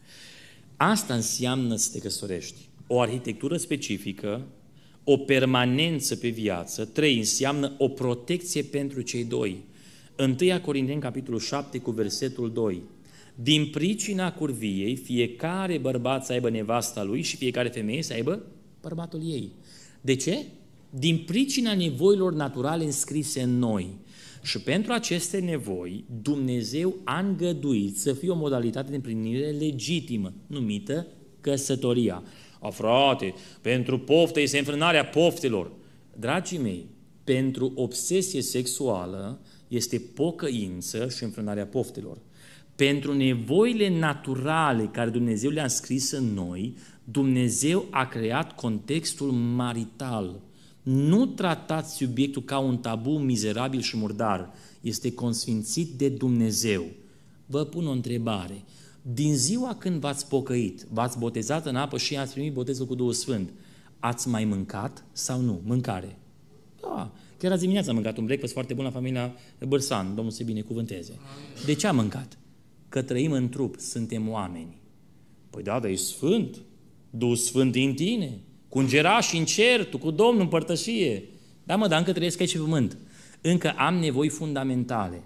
Asta înseamnă să te căsătorești. O arhitectură specifică, o permanență pe viață. Trei, înseamnă o protecție pentru cei doi. întâi Corinteni, capitolul șapte, cu versetul doi. Din pricina curviei, fiecare bărbat să aibă nevasta lui și fiecare femeie să aibă bărbatul ei. De ce? Din pricina nevoilor naturale înscrise în noi. Și pentru aceste nevoi, Dumnezeu a îngăduit să fie o modalitate de împlinire legitimă, numită căsătoria. A, frate, pentru poftă este înfrânarea poftelor. Dragii mei, pentru obsesie sexuală este pocăință și înfrânarea poftelor. Pentru nevoile naturale care Dumnezeu le-a scris în noi, Dumnezeu a creat contextul marital. Nu tratați subiectul ca un tabu mizerabil și murdar. Este consfințit de Dumnezeu. Vă pun o întrebare. Din ziua când v-ați pocăit, v-ați botezat în apă și ați primit botezul cu Duhul Sfânt, ați mai mâncat sau nu? Mâncare. Da. Chiar azi dimineața am mâncat un breakfast foarte bun la familia Bărsan. Domnul să binecuvânteze. De ce am mâncat? Că trăim în trup, suntem oameni. Păi da, dar ești sfânt. Duhul Sfânt în tine. Cu îngerași în cer, tu cu Domnul în părtășie. Da, mă, dar încă trăiesc aici pe pământ. Încă am nevoi fundamentale.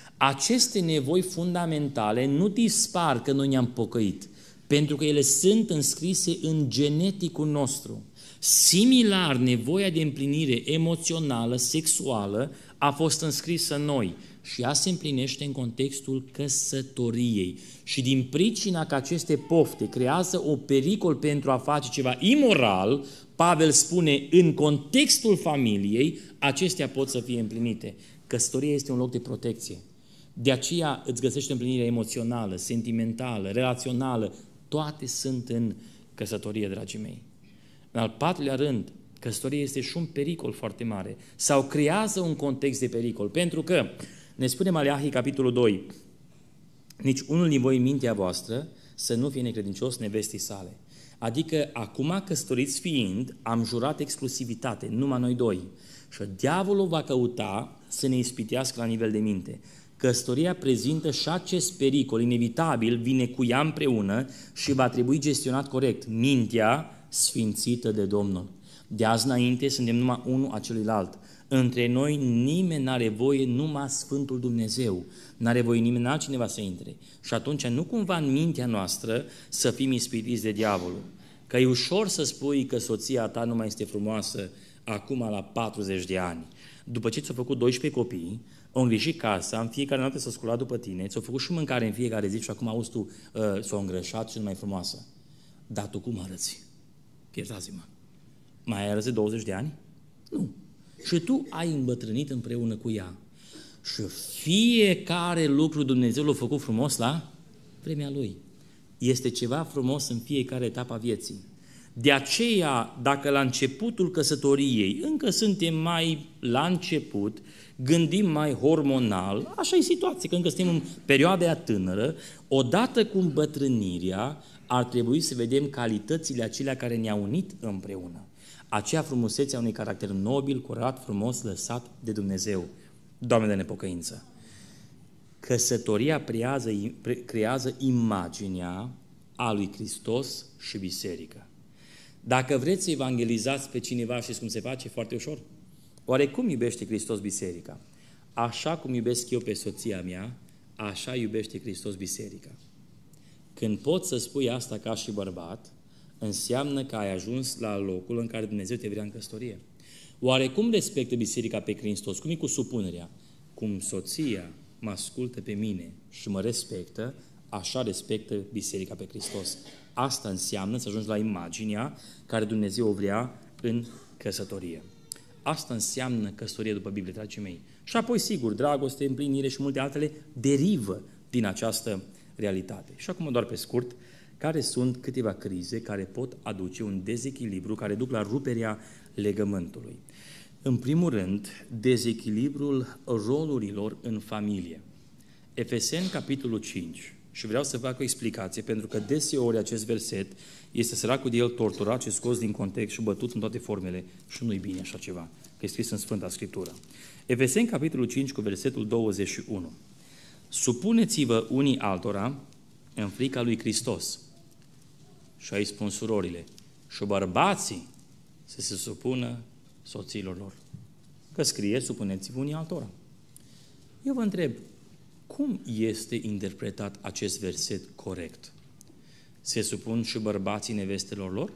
Aceste nevoi fundamentale nu dispar că noi ne-am pocăit, pentru că ele sunt înscrise în geneticul nostru. Similar, nevoia de împlinire emoțională, sexuală, a fost înscrisă în noi și ea se împlinește în contextul căsătoriei. Și din pricina că aceste pofte creează o pericol pentru a face ceva imoral, Pavel spune, în contextul familiei, acestea pot să fie împlinite. Căsătoria este un loc de protecție. De aceea îți găsești împlinirea emoțională, sentimentală, relațională, toate sunt în căsătorie, dragii mei. În al patrulea rând, căsătoria este și un pericol foarte mare. Sau creează un context de pericol. Pentru că, ne spune Maleahii, capitolul doi, nici unul din voi în mintea voastră să nu fie necredincios nevestii sale. Adică, acum căsătoriți fiind, am jurat exclusivitate, numai noi doi. Și diavolul va căuta să ne ispitească la nivel de minte. Căsătoria prezintă și acest pericol inevitabil, vine cu ea împreună și va trebui gestionat corect. Mintea sfințită de Domnul. De azi înainte suntem numai unul a celuilalt. Între noi nimeni n-are voie, numai Sfântul Dumnezeu. N-are voie nimeni altcineva să intre. Și atunci nu cumva în mintea noastră să fim ispitiți de diavolul. Că e ușor să spui că soția ta nu mai este frumoasă acum la patruzeci de ani. După ce ți-a făcut doisprezece copii, au îngrijit casa, în fiecare noapte s-a sculat după tine, ți-a făcut și mâncare în fiecare zi și acum auzi tu, uh, s-a îngrășat și nu mai frumoasă. Dar tu cum arăți? Iertați-mă. Mai arăți de douăzeci de ani? Nu. Și tu ai îmbătrânit împreună cu ea. Și fiecare lucru Dumnezeu l-a făcut frumos la vremea Lui. Este ceva frumos în fiecare etapă a vieții. De aceea, dacă la începutul căsătoriei, încă suntem mai la început, gândim mai hormonal, așa e situația, că încă suntem în perioada aia tânără, odată cu îmbătrânirea, ar trebui să vedem calitățile acelea care ne-au unit împreună. Aceea frumusețea unui caracter nobil, curat, frumos, lăsat de Dumnezeu. Doamne, de nepocăință! Căsătoria creează, creează imaginea a lui Hristos și biserică. Dacă vreți să evangelizați pe cineva, știți cum se face? Foarte ușor. Oare cum iubește Hristos biserica? Așa cum iubesc eu pe soția mea, așa iubește Hristos biserica. Când poți să spui asta ca și bărbat, înseamnă că ai ajuns la locul în care Dumnezeu te vrea în căsătorie. Oare cum respectă biserica pe Hristos? Cum e cu supunerea? Cum soția mă ascultă pe mine și mă respectă, așa respectă biserica pe Hristos. Asta înseamnă să ajungi la imaginea care Dumnezeu o vrea în căsătorie. Asta înseamnă căsătorie după Biblie, dragii mei. Și apoi, sigur, dragoste, împlinire și multe altele derivă din această realitate. Și acum, doar pe scurt, care sunt câteva crize care pot aduce un dezechilibru care duc la ruperea legământului. În primul rând, dezechilibrul rolurilor în familie. Efeseni, capitolul cinci. Și vreau să fac o explicație, pentru că deseori acest verset este săracul de el torturat și scos din context și bătut în toate formele și nu-i bine așa ceva. că e scris în Sfânta Scriptură. Efeseni, capitolul cinci, cu versetul douăzeci și unu. Supuneți-vă unii altora în frica lui Hristos. Și aici spun surorile, și bărbații să se supună soțiilor lor. Că scrie, supuneți-vă unii altora. Eu vă întreb, cum este interpretat acest verset corect? Se supun și bărbații nevestelor lor?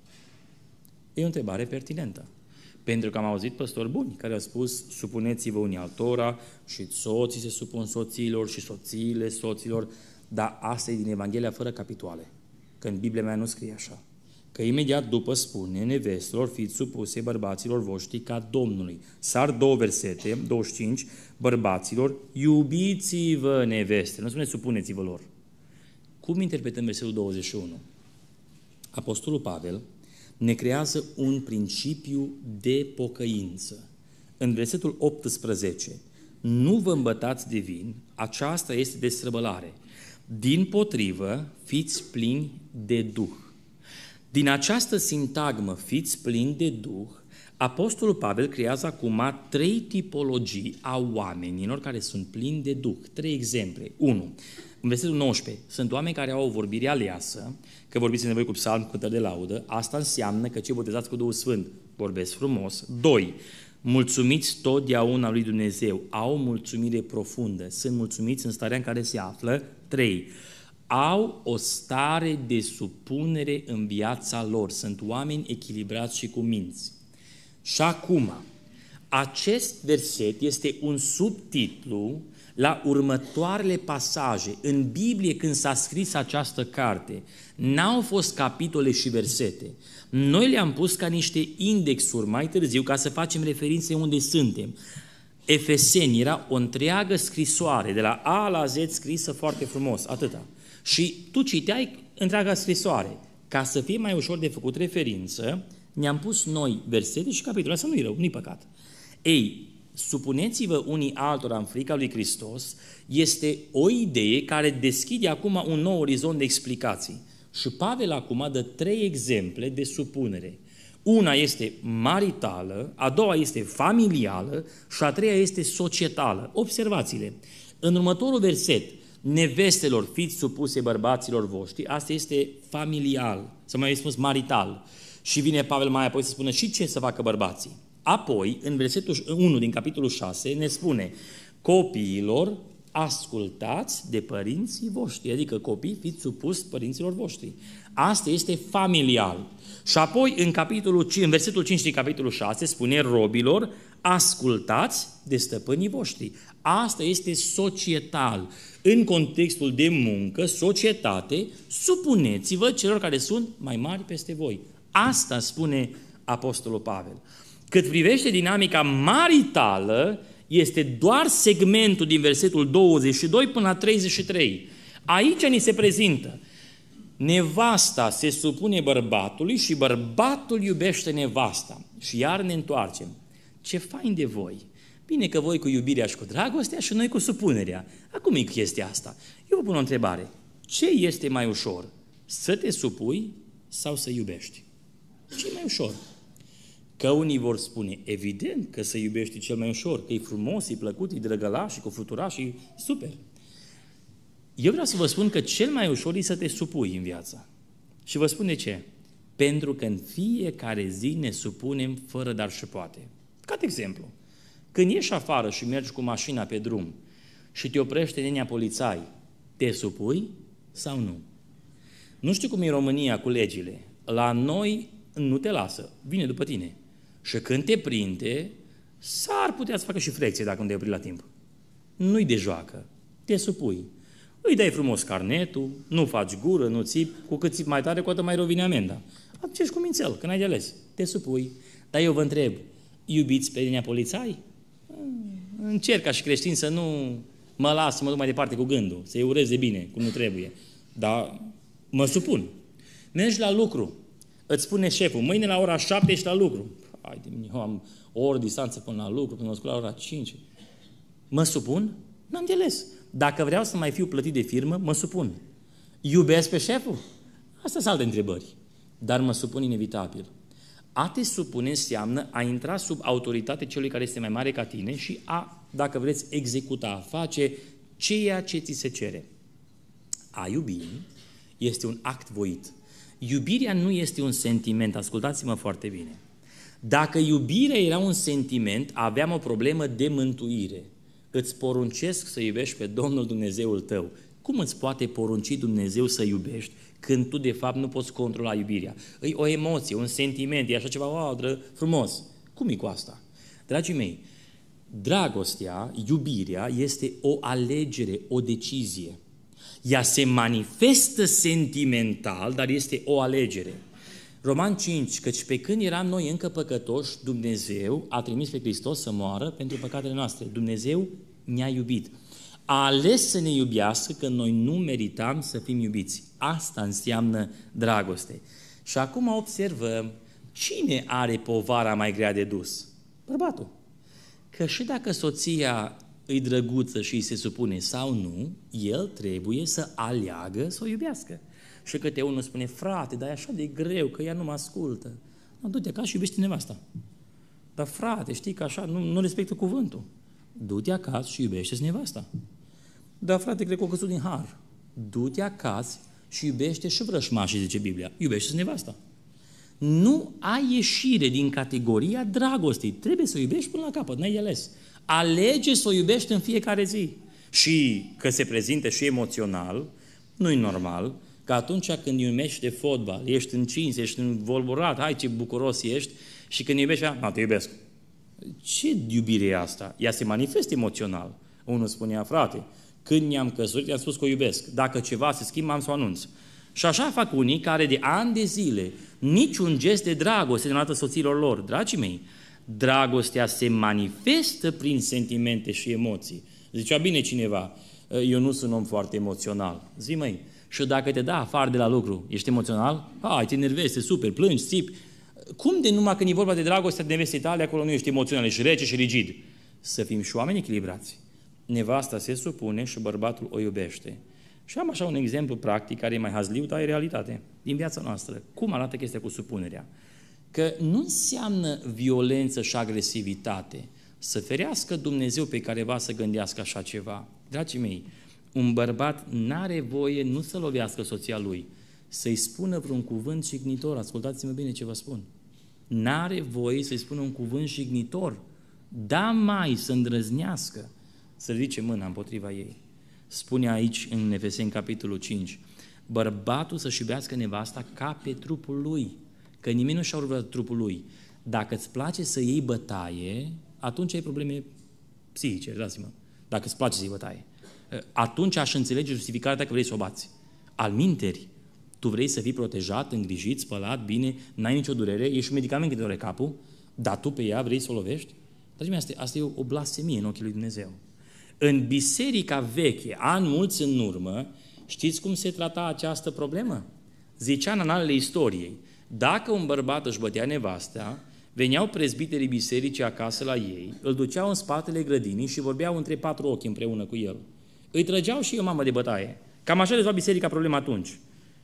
E o întrebare pertinentă. Pentru că am auzit păstori buni care au spus, supuneți-vă unii altora și soții se supun soțiilor și soțiile soților, dar asta e din Evanghelia fără capitoale. Că în Biblia mea nu scrie așa. Că imediat după spune, nevestelor, fiți supuse bărbaților voștri ca Domnului. Sar două versete, douăzeci și cinci, bărbaților, iubiți-vă neveste. Nu spune supuneți-vă lor. Cum interpretăm versetul douăzeci și unu? Apostolul Pavel ne creează un principiu de pocăință. În versetul optsprezece, nu vă îmbătați de vin, aceasta este destrăbălare. Dimpotrivă, fiți plini de Duh. Din această sintagmă, fiți plini de Duh, Apostolul Pavel creează acum trei tipologii a oamenilor care sunt plini de Duh. Trei exemple. unu. În versetul nouăsprezece, sunt oameni care au o vorbire aleasă, că vorbiți în voi cu psalm, cu cântări de laudă, asta înseamnă că cei botezați cu Duhul Sfânt vorbesc frumos. doi. Mulțumiți totdeauna lui Dumnezeu, au o mulțumire profundă, sunt mulțumiți în starea în care se află. trei. Au o stare de supunere în viața lor, sunt oameni echilibrați și cu minți. Și acum, acest verset este un subtitlu la următoarele pasaje. În Biblie, când s-a scris această carte, n-au fost capitole și versete. Noi le-am pus ca niște indexuri mai târziu ca să facem referințe unde suntem. Efeseni era o întreagă scrisoare, de la A la Z scrisă foarte frumos, atâta. Și tu citeai întreaga scrisoare. Ca să fie mai ușor de făcut referință, ne-am pus noi versete și capitole. Asta nu-i rău, nu-i păcat. Ei, supuneți-vă unii altora în frica lui Hristos este o idee care deschide acum un nou orizont de explicații. Și Pavel acum dă trei exemple de supunere. Una este maritală, a doua este familială și a treia este societală. Observați-le. În următorul verset, nevestelor fiți supuse bărbaților voștri, asta este familial, sau mai spus marital. Și vine Pavel mai apoi să spună și ce să facă bărbații. Apoi, în versetul unu din capitolul șase, ne spune, copiilor, ascultați de părinții voștri, adică copii, fiți supus părinților voștri. Asta este familial. Și apoi, în, capitolul, în versetul cinci din capitolul șase, spune, robilor, ascultați de stăpânii voștri. Asta este societal. În contextul de muncă, societate, supuneți-vă celor care sunt mai mari peste voi. Asta spune Apostolul Pavel. Cât privește dinamica maritală, este doar segmentul din versetul douăzeci și doi până la treizeci și trei. Aici ni se prezintă. Nevasta se supune bărbatului și bărbatul iubește nevasta. Și iar ne întoarcem. Ce fain de voi! Bine că voi cu iubirea și cu dragostea și noi cu supunerea. Acum e chestia asta. Eu vă pun o întrebare. Ce este mai ușor? Să te supui sau să iubești? Ce e mai ușor? Că unii vor spune, evident că să iubești cel mai ușor, că e frumos, e plăcut, e drăgălaș, e cu fluturaș, e super. Eu vreau să vă spun că cel mai ușor e să te supui în viață. Și vă spun de ce. Pentru că în fiecare zi ne supunem fără dar și poate. Ca de exemplu, când ieși afară și mergi cu mașina pe drum și te oprește nenea polițai, te supui sau nu? Nu știu cum e în România cu legile. La noi nu te lasă, vine după tine. Și când te prinde, s-ar putea să facă și frecție dacă nu te opri la timp. Nu-i de joacă, te supui. Îi dai frumos carnetul, nu faci gură, nu țipi, cu cât țipi mai tare, cu atât mai rău vine amenda. Atunci ești cu mințel, că n-ai de ales, te supui. Dar eu vă întreb, iubiți pe nenea polițai? Încerc ca și creștin să nu mă las, să mă duc mai departe cu gândul, să-i urez de bine, cum nu trebuie. Dar mă supun. Mergi la lucru, îți spune șeful, mâine la ora șapte ești la lucru. Haide, eu am o oră distanță până la lucru, până mă scol la ora cinci. Mă supun? N-am de ales. Dacă vreau să mai fiu plătit de firmă, mă supun. Iubesc pe șeful? Astea sunt alte întrebări. Dar mă supun inevitabil. A te supune înseamnă a intra sub autoritate celui care este mai mare ca tine și a, dacă vreți, executa, a face ceea ce ți se cere. A iubi este un act voit. Iubirea nu este un sentiment, ascultați-mă foarte bine. Dacă iubirea era un sentiment, aveam o problemă de mântuire. Îți poruncesc să iubești pe Domnul Dumnezeul tău. Cum îți poate porunci Dumnezeu să iubești când tu de fapt nu poți controla iubirea? E o emoție, un sentiment, e așa ceva, wow, dră, frumos. Cum e cu asta? Dragii mei, dragostea, iubirea este o alegere, o decizie. Ea se manifestă sentimental, dar este o alegere. Roman cinci, căci pe când eram noi încă păcătoși, Dumnezeu a trimis pe Hristos să moară pentru păcatele noastre. Dumnezeu ne-a iubit. A ales să ne iubească când noi nu meritam să fim iubiți. Asta înseamnă dragoste. Și acum observăm cine are povara mai grea de dus. Bărbatul. Că și dacă soția îi drăguță și îi se supune sau nu, el trebuie să aleagă să o iubească. Și câte unul spune, frate, dar e așa de greu că ea nu mă ascultă. Nu, du-te acasă și iubește nevasta. Dar frate, știi că așa nu, nu respectă cuvântul. Du-te acasă și iubește nevasta. Dar frate, cred că o căsut din har. Du-te acasă și iubește și vrășmașii, zice Biblia. Iubește nevasta. Nu ai ieșire din categoria dragostei. Trebuie să o iubești până la capăt, n-ai ales. Alege să o iubești în fiecare zi. Și că se prezinte și emoțional, nu-i normal, că atunci când iubești de fotbal, ești încins, ești învolburat, hai ce bucuros ești, și când iubești, nu, te iubesc. Ce iubire e asta? Ea se manifestă emoțional. Unul spunea, frate, când ne-am căsătorit, i-am spus că o iubesc. Dacă ceva se schimbă, am să o anunț. Și așa fac unii care de ani de zile niciun gest de dragoste nu arată soților lor. Dragii mei, dragostea se manifestă prin sentimente și emoții. Zicea bine cineva, eu nu sunt un om foarte emoțional. Zi măi, și dacă te dă afară de la lucru, ești emoțional? Hai, te enervezi, te superi, plângi, țipi. Cum de numai când e vorba de dragostea de neveste tale, acolo nu ești emoțional, ești rece și rigid? Să fim și oameni echilibrați. Nevasta se supune și bărbatul o iubește. Și am așa un exemplu practic care e mai hazliu, dar e realitate din viața noastră. Cum arată chestia cu supunerea? Că nu înseamnă violență și agresivitate. Să ferească Dumnezeu pe careva să gândească așa ceva. Dragii mei, un bărbat n-are voie nu să lovească soția lui, să-i spună vreun cuvânt jignitor. Ascultați-mă bine ce vă spun. N-are voie să-i spună un cuvânt jignitor. Da mai să îndrăznească să ridice mâna împotriva ei. Spune aici în Efeseni capitolul cinci, bărbatul să-și iubească nevasta ca pe trupul lui, că nimeni nu și-a urmat trupul lui. Dacă îți place să iei bătaie, atunci ai probleme psihice, dați-mă. Dacă îți place să iei bătaie. Atunci aș înțelege justificarea dacă vrei să o bați. Alminteri, tu vrei să fii protejat, îngrijit, spălat, bine, n-ai nicio durere, ești un medicament când te doare capul, dar tu pe ea vrei să o lovești? Dragii mei, asta, asta e o blasfemie în ochii lui Dumnezeu. În biserica veche, ani mulți în urmă, știți cum se trata această problemă? Zicea în analele istoriei, dacă un bărbat își bătea nevastea, veneau prezbiterii bisericii acasă la ei, îl duceau în spatele grădinii și vorbeau între patru ochi împreună cu el. Îi trăgeau și o mamă de bătaie. Cam așa rezolva biserica problema atunci.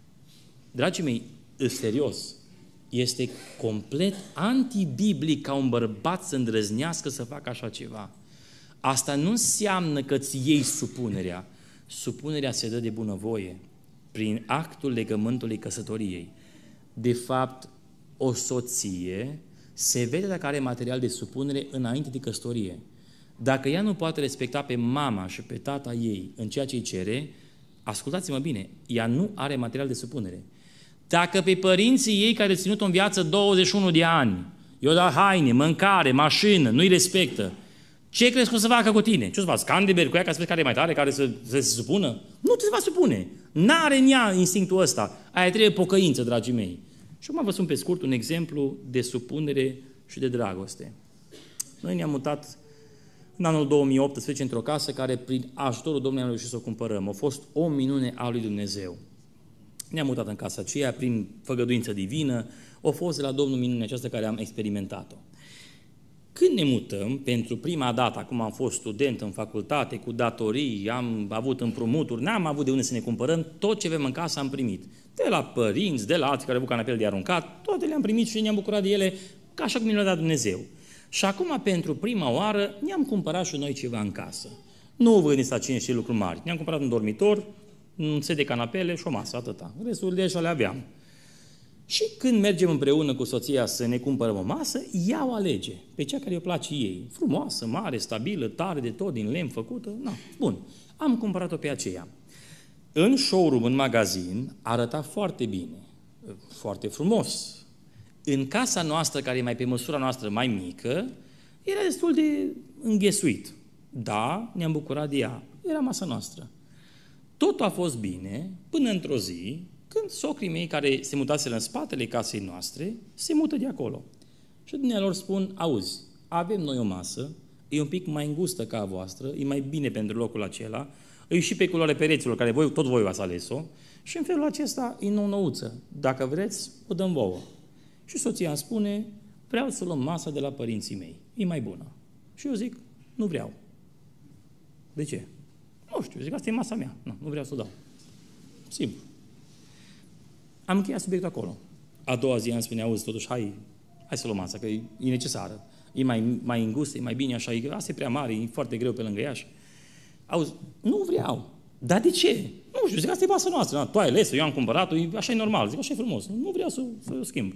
Dragii mei, serios, este complet antibiblic ca un bărbat să îndrăznească să facă așa ceva. Asta nu înseamnă că îți iei supunerea. Supunerea se dă de bunăvoie, prin actul legământului căsătoriei. De fapt, o soție se vede dacă are material de supunere înainte de căsătorie. Dacă ea nu poate respecta pe mama și pe tata ei în ceea ce îi cere, ascultați-mă bine, ea nu are material de supunere. Dacă pe părinții ei care au ținut-o în viață douăzeci și unu de ani, i-o dat haine, mâncare, mașină, nu-i respectă, ce crezi că o să facă cu tine? Ce o să faci? Scandiberi cu ea ca să vezi care e mai tare, care să, să se supună? Nu te va supune. N-are în ea instinctul ăsta. Aia trebuie pocăință, dragii mei. Și acum vă spun pe scurt un exemplu de supunere și de dragoste. Noi ne-am mutat în anul două mii optsprezece într-o casă care prin ajutorul Domnului am reușit să o cumpărăm. A fost o minune a lui Dumnezeu. Ne-am mutat în casa aceea prin făgăduință divină. A fost de la Domnul minunea aceasta care am experimentat-o. Când ne mutăm, pentru prima dată, acum am fost student în facultate, cu datorii, am avut împrumuturi, n-am avut de unde să ne cumpărăm, tot ce avem în casă am primit. De la părinți, de la alții care au avut canapele de aruncat, toate le-am primit și ne-am bucurat de ele, ca așa cum ne-a dat Dumnezeu. Și acum, pentru prima oară, ne-am cumpărat și noi ceva în casă. Nu vă gândiți la cine și lucruri mari. Ne-am cumpărat un dormitor, un set de canapele și o masă, atâta. Restul de așa le aveam. Și când mergem împreună cu soția să ne cumpărăm o masă, ea o alege pe cea care îi place ei. Frumoasă, mare, stabilă, tare de tot, din lemn făcută. Na, bun. Am cumpărat-o pe aceea. În showroom, în magazin, arăta foarte bine, foarte frumos. În casa noastră, care e mai pe măsura noastră mai mică, era destul de înghesuit. Da, ne-am bucurat de ea. Era masa noastră. Totul a fost bine până într-o zi, când socrii mei, care se mutaseră în spatele casei noastre, se mută de acolo. Și dumnealor spun, auzi, avem noi o masă, e un pic mai îngustă ca a voastră, e mai bine pentru locul acela, e și pe culoare pereților, care voi, tot voi v-ați ales-o, și în felul acesta e nou-nouță. Dacă vreți, o dăm vouă. Și soția îmi spune, vreau să luăm masa de la părinții mei, e mai bună. Și eu zic, nu vreau. De ce? Nu știu, zic, asta e masa mea, nu, nu vreau să o dau. Simplu. Am încheiat subiectul acolo. A doua zi îmi spune, auzi, totuși, hai, hai să luăm masa, că e, e necesară. E mai, mai îngustă, e mai bine așa, e, asta e prea mare, e foarte greu pe lângă ea. Auzi, nu vreau. Dar de ce? Nu știu, zic, asta e masa noastră. Na, tu ai ales-o, eu am cumpărat-o, așa e normal. Zic, așa e frumos. Nu vreau să, să o schimb.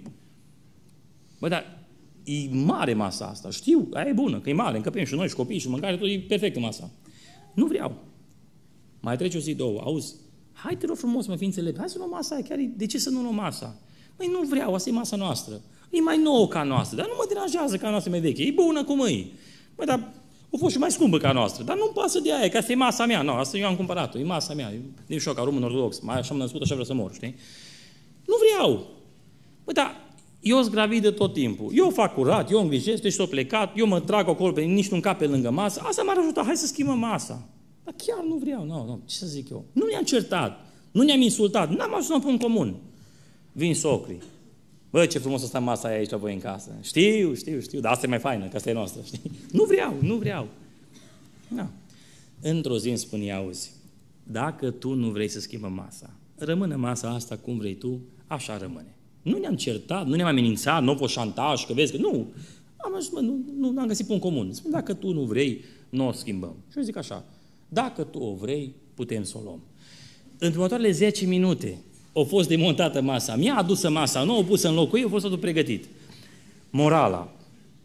Băi, dar e mare masa asta, știu, aia e bună, că e mare, încăpem și noi și copii și mâncare, tot e perfectă masa. Nu vreau. Mai trece o zi, două, auzi, hai te rog frumos, mă, fi înțelept, hai să luăm masa aia, chiar e, de ce să nu luăm masa? Măi, nu vreau, asta e masa noastră. E mai nouă ca noastră, dar nu mă deranjează ca noastră mai veche, e bună cum e. Măi, dar a fost și mai scumpă ca noastră, dar nu-mi pasă de aia, că asta e masa mea, nu, asta eu am cumpărat-o, e masa mea, din șoc, ca român ortodox, mai așa am născut, așa vreau să mor, știi? Nu vreau. Măi, dar eu sunt gravidă tot timpul, eu fac curat, eu îngrijesc, deci tot plecat, eu mă trag acolo, pe nici nu încap pe lângă masă, asta m-ar ajuta, hai să schimbăm masa. Dar chiar nu vreau, nu, nu, ce să zic eu? Nu ne-am certat, nu ne-am insultat, n-am ajuns la un punct comun. Vin socrii. Bă, ce frumos asta masa aia aici la voi în casă. Știu, știu, știu, dar asta e mai faină, că asta e noastră, știi? Nu vreau, nu vreau. Da. Într-o zi îmi spune, auzi, dacă tu nu vrei să schimbăm masa, rămâne masa asta cum vrei tu, așa rămâne. Nu ne-am certat, nu ne-am amenințat, nu a fost șantaj, că vezi că nu. Am zis, mă, nu, nu am găsit punct comun. Spune, dacă tu nu vrei, nu o schimbăm. Și eu zic așa, dacă tu o vrei, putem să o luăm. În următoarele zece minute a fost demontată masa. Mi-a adusă masa, nu o pusă în locul ei, a fost totul pregătit. Morala.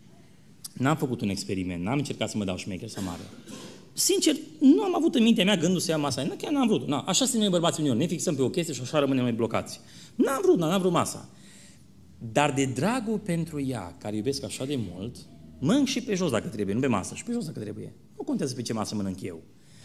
N-am făcut un experiment, n-am încercat să mă dau șmecher să mare. Sincer, nu am avut în mintea mea gândul să iau masa. Nu, chiar n-am vrut. Na, așa sunt noi bărbații uniuni, ne fixăm pe o chestie și așa rămânem noi blocați. N-am vrut, n-am vrut masa. Dar de dragul pentru ea, care iubesc așa de mult, mănânc și pe jos dacă trebuie, nu pe masă, și pe jos dacă trebuie. Nu contează pe ce masă mănânc eu.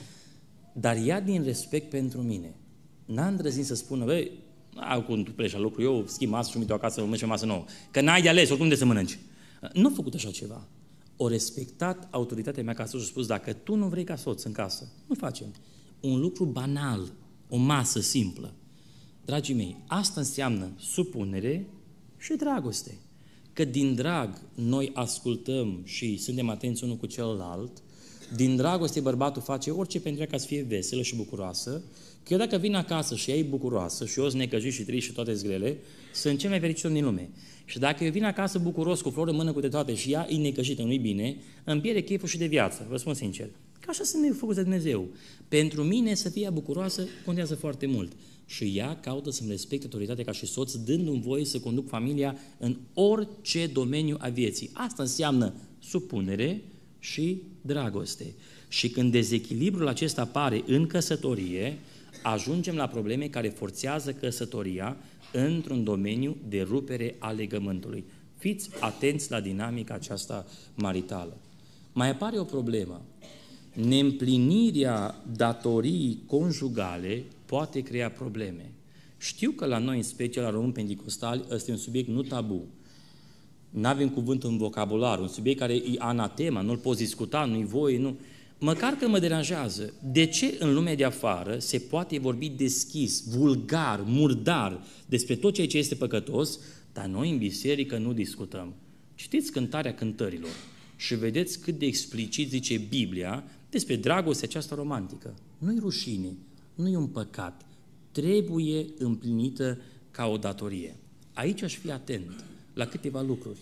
Dar ea din respect pentru mine. N-a îndrăznit să spună, băi, acum tu pleci la lucru, eu schimb masă și mi te acasă, mănânci o masă nouă. Că n-ai de ales, oricum de să mănânci. Nu a făcut așa ceva. O respectat autoritatea mea ca să și spus, dacă tu nu vrei ca soț în casă, nu facem. Un lucru banal, o masă simplă. Dragii mei, asta înseamnă supunere și dragoste. Că din drag noi ascultăm și suntem atenți unul cu celălalt, din dragoste bărbatul face orice pentru ea ca să fie veselă și bucuroasă, că eu dacă vin acasă și ea e bucuroasă și eu sunt necăjit și trist și toate zgrele, sunt cel mai fericit din lume. Și dacă eu vin acasă bucuros, cu flori în mână, cu de toate și ea e necăjită, nu-i bine, îmi pierde cheful și de viață, vă spun sincer. Că așa sunt făcuți de Dumnezeu. Pentru mine să fie bucuroasă contează foarte mult. Și ea caută să-mi respecte autoritatea ca și soț, dându-mi voie să conduc familia în orice domeniu a vieții. Asta înseamnă supunere și dragoste. Și când dezechilibrul acesta apare în căsătorie, ajungem la probleme care forțează căsătoria într-un domeniu de rupere a legământului. Fiți atenți la dinamica aceasta maritală. Mai apare o problemă. Neîmplinirea datoriei conjugale poate crea probleme. Știu că la noi, în special la români pentecostali, ăsta e un subiect nu tabu. Nu avem cuvânt în vocabular, un subiect care e anatema, nu-l poți discuta, nu-i voie, nu... Măcar că mă deranjează, de ce în lumea de afară se poate vorbi deschis, vulgar, murdar despre tot ceea ce este păcătos, dar noi în biserică nu discutăm. Citiți Cântarea Cântărilor. Și vedeți cât de explicit zice Biblia despre dragostea aceasta romantică. Nu-i rușine, nu-i un păcat, trebuie împlinită ca o datorie. Aici aș fi atent la câteva lucruri.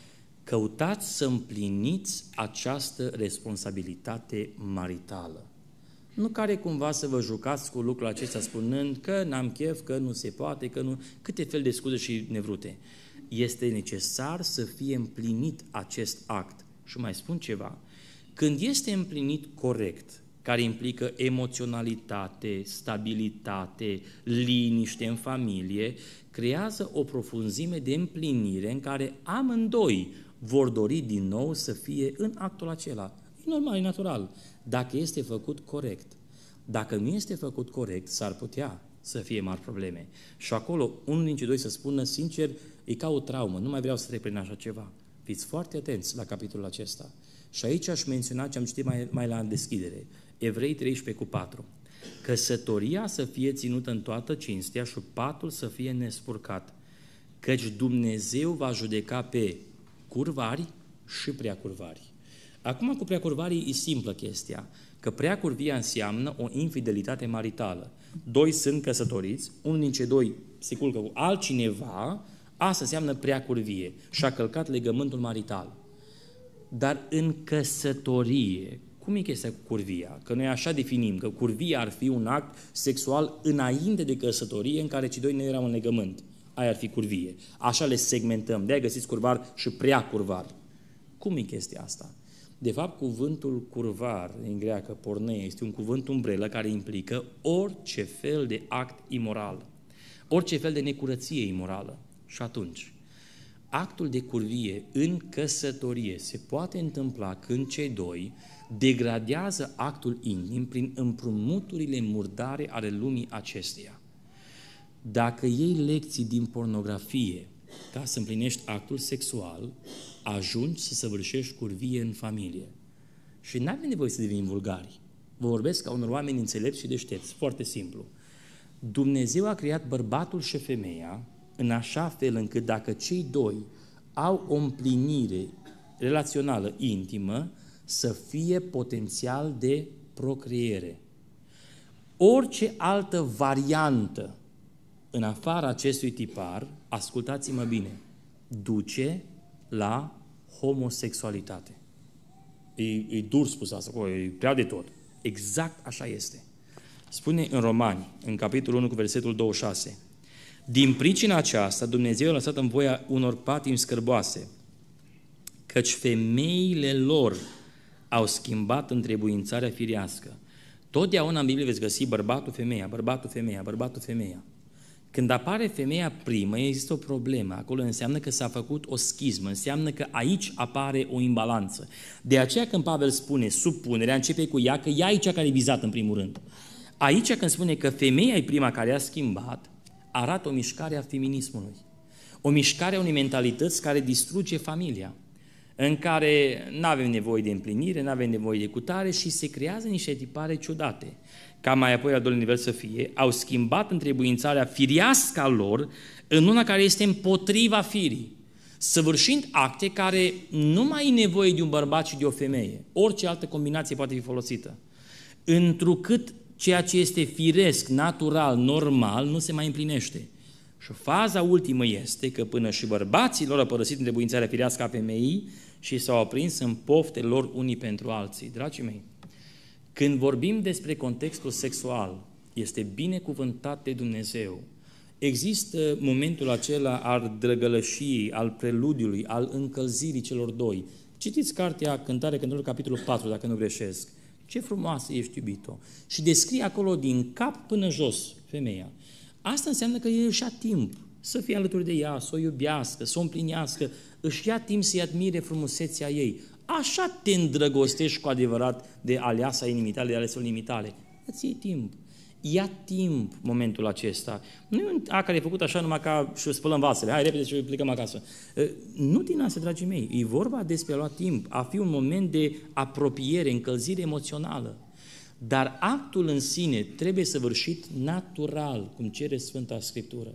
Căutați să împliniți această responsabilitate maritală. Nu care cumva să vă jucați cu lucrul acesta spunând că n-am chef, că nu se poate, că nu... Câte fel de scuze și nevrute. Este necesar să fie împlinit acest act. Și mai spun ceva. Când este împlinit corect, care implică emoționalitate, stabilitate, liniște în familie, creează o profunzime de împlinire în care amândoi vor dori din nou să fie în actul acela. E normal, e natural, dacă este făcut corect. Dacă nu este făcut corect, s-ar putea să fie mari probleme. Și acolo, unul dintre doi să spună, sincer, e ca o traumă, nu mai vreau să trec prin așa ceva. Fiți foarte atenți la capitolul acesta. Și aici aș menționa ce am citit mai, mai la deschidere. Evrei treisprezece cu patru. Căsătoria să fie ținută în toată cinstea și patul să fie nespurcat. Căci Dumnezeu va judeca pe curvari și preacurvari. Acum cu preacurvarii e simplă chestia, că preacurvia înseamnă o infidelitate maritală. Doi sunt căsătoriți, unul dintre doi se culcă cu altcineva, asta înseamnă preacurvie și a călcat legământul marital. Dar în căsătorie, cum e chestia cu curvia? Că noi așa definim, că curvia ar fi un act sexual înainte de căsătorie în care cei doi nu erau în legământ. Aia ar fi curvie. Așa le segmentăm. De-aia găsiți curvar și preacurvar. Cum e chestia asta? De fapt, cuvântul curvar, în greacă, porneie, este un cuvânt umbrelă care implică orice fel de act imoral, orice fel de necurăție imorală. Și atunci, actul de curvie în căsătorie se poate întâmpla când cei doi degradează actul intim prin împrumuturile murdare ale lumii acesteia. Dacă iei lecții din pornografie ca să împlinești actul sexual, ajungi să săvârșești curvie în familie. Și nu avem nevoie să devenim vulgari. Vă vorbesc ca unor oameni înțelepți și deștepți. Foarte simplu. Dumnezeu a creat bărbatul și femeia în așa fel încât dacă cei doi au o împlinire relațională intimă, să fie potențial de procreere. Orice altă variantă în afara acestui tipar, ascultați-mă bine, duce la homosexualitate. E, e dur spus asta, e prea de tot. Exact așa este. Spune în Romani, în capitolul unu cu versetul douăzeci și șase, din pricina aceasta Dumnezeu a lăsat în voia unor patimi scârboase, căci femeile lor au schimbat întrebuințarea firească. Totdeauna în Biblie veți găsi bărbatul, femeia, bărbatul, femeia, bărbatul, femeia. Când apare femeia primă, există o problemă. Acolo înseamnă că s-a făcut o schismă, înseamnă că aici apare o imbalanță. De aceea când Pavel spune supunerea, începe cu ea, că ea e cea care e vizată în primul rând. Aici când spune că femeia e prima care a schimbat, arată o mișcare a feminismului. O mișcare a unei mentalități care distruge familia, în care nu avem nevoie de împlinire, nu avem nevoie de cutare și se creează niște tipare ciudate. Ca mai apoi al doilea nivel să fie, au schimbat întrebuințarea firească a lor în una care este împotriva firii, săvârșind acte care nu mai e nevoie de un bărbat și de o femeie. Orice altă combinație poate fi folosită. Întrucât ceea ce este firesc, natural, normal, nu se mai împlinește. Și faza ultimă este că până și bărbații lor au părăsit întrebuințarea firească a femeii și s-au aprins în poftele lor unii pentru alții. Dragii mei, când vorbim despre contextul sexual, este binecuvântat de Dumnezeu. Există momentul acela al drăgălășiei, al preludiului, al încălzirii celor doi. Citiți cartea Cântare Cântărilor, capitolul patru, dacă nu greșesc. Ce frumoasă ești, iubito! Și descrie acolo din cap până jos femeia. Asta înseamnă că el își ia timp să fie alături de ea, să o iubească, să o împlinească, își ia timp să-i admire frumusețea ei. Așa te îndrăgostești cu adevărat de aleasa inimii tale, de alesul inimii tale. Îți iei timp. Ia timp momentul acesta. Nu e un act care e făcut așa numai ca și spălăm vasele. Hai repede și plecăm acasă. Nu din asta, dragii mei. E vorba despre a lua timp, a fi un moment de apropiere, încălzire emoțională. Dar actul în sine trebuie săvârșit natural, cum cere Sfânta Scriptură.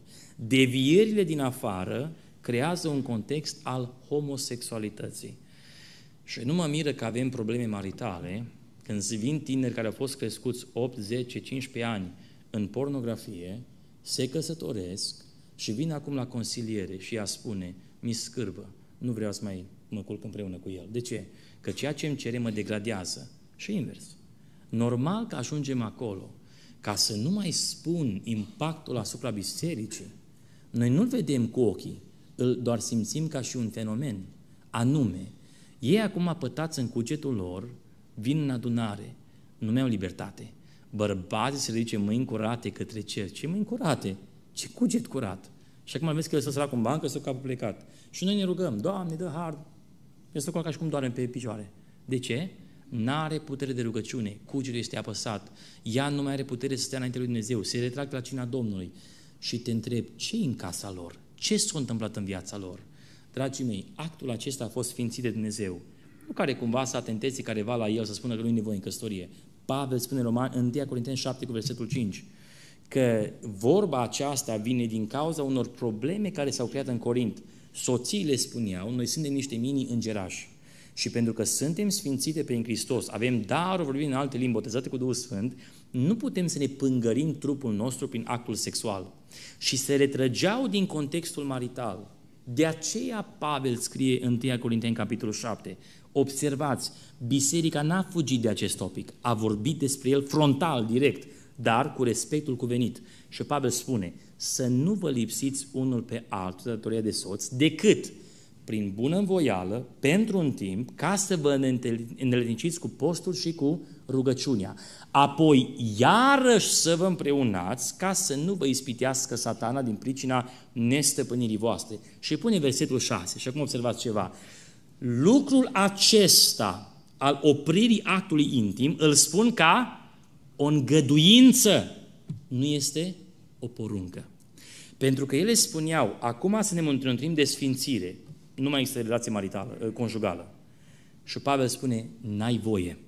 Devierile din afară creează un context al homosexualității. Și nu mă miră că avem probleme maritale când vin tineri care au fost crescuți opt, zece, cincisprezece ani în pornografie, se căsătoresc și vin acum la consiliere și ea spune, mi scârbă, nu vreau să mai mă culc împreună cu el. De ce? Că ceea ce îmi cere mă degradează. Și invers. Normal că ajungem acolo. Ca să nu mai spun impactul asupra bisericii, noi nu-l vedem cu ochii, îl doar simțim ca și un fenomen. Anume, ei acum apătați în cugetul lor, vin în adunare, nu mai au libertate. Bărbații se ridice mâini curate către cer. Ce mâini curate? Ce cuget curat? Și acum vezi că el stă sărac în bancă, stă capul plecat. Și noi ne rugăm, Doamne, dă har. El stă ca și cum doarme pe picioare. De ce? N-are putere de rugăciune, cugetul este apăsat. Ea nu mai are putere să stea înainte lui Dumnezeu, se retrag la cina Domnului. Și te întreb, ce în casa lor? Ce s-a întâmplat în viața lor? Dragii mei, actul acesta a fost sfințit de Dumnezeu. Nu care cumva să atenteze careva la el să spună că nu-i nevoie în căsătorie. Pavel spune în Roman, întâi Corinteni șapte cu versetul cinci, că vorba aceasta vine din cauza unor probleme care s-au creat în Corint. Soțiile spuneau, noi suntem niște mini îngerași. Și pentru că suntem sfințite prin Hristos, avem darul vorbind în alte limbi botezate cu Duhul Sfânt, nu putem să ne pângărim trupul nostru prin actul sexual. Și se retrăgeau din contextul marital. De aceea Pavel scrie în întâi Corinteni capitolul șapte. Observați, biserica n-a fugit de acest topic, a vorbit despre el frontal, direct, dar cu respectul cuvenit. Și Pavel spune, să nu vă lipsiți unul pe altul de datoria de soț, decât prin bună învoială, pentru un timp, ca să vă îndeletniciți cu postul și cu rugăciunea. Apoi, iarăși să vă împreunați, ca să nu vă ispitească satana din pricina nestăpânirii voastre. Și pune versetul șase, și acum observați ceva. Lucrul acesta al opririi actului intim îl spun ca o îngăduință, nu este o poruncă. Pentru că ele spuneau, acum să ne întâlnim de sfințire, nu mai există relație maritală, conjugală. Și Pavel spune, n-ai voie.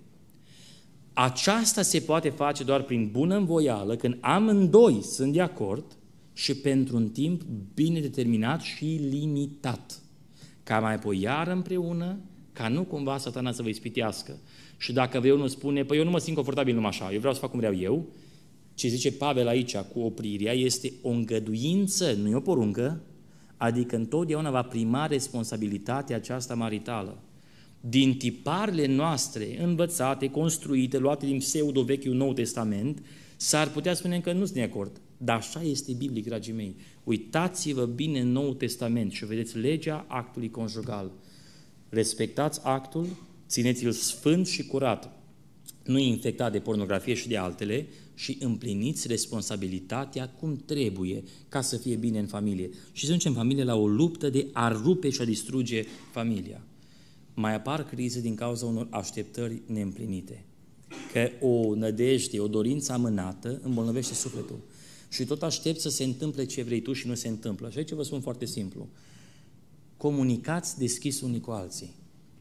Aceasta se poate face doar prin bună învoială, când amândoi sunt de acord și pentru un timp bine determinat și limitat. Ca mai apoi iar împreună, ca nu cumva satana să vă ispitească. Și dacă vreau nu spune, păi eu nu mă simt confortabil numai așa, eu vreau să fac cum vreau eu, ce zice Pavel aici cu oprirea este o îngăduință, nu e o poruncă, adică întotdeauna va prima responsabilitatea aceasta maritală. Din tiparele noastre învățate, construite, luate din pseudo-vechiul Nou Testament, s-ar putea spune că nu sunt de acord. Dar așa este biblic, dragii mei. Uitați-vă bine în Noul Testament și vedeți legea actului conjugal. Respectați actul, țineți-l sfânt și curat, nu infectat de pornografie și de altele, și împliniți responsabilitatea cum trebuie ca să fie bine în familie. Și să ducem familie la o luptă de a rupe și a distruge familia. Mai apar crize din cauza unor așteptări neîmplinite. Că o nădejde, o dorință amânată îmbolnăvește sufletul. Și tot aștept să se întâmple ce vrei tu și nu se întâmplă. Și aici vă spun foarte simplu. Comunicați deschis unii cu alții.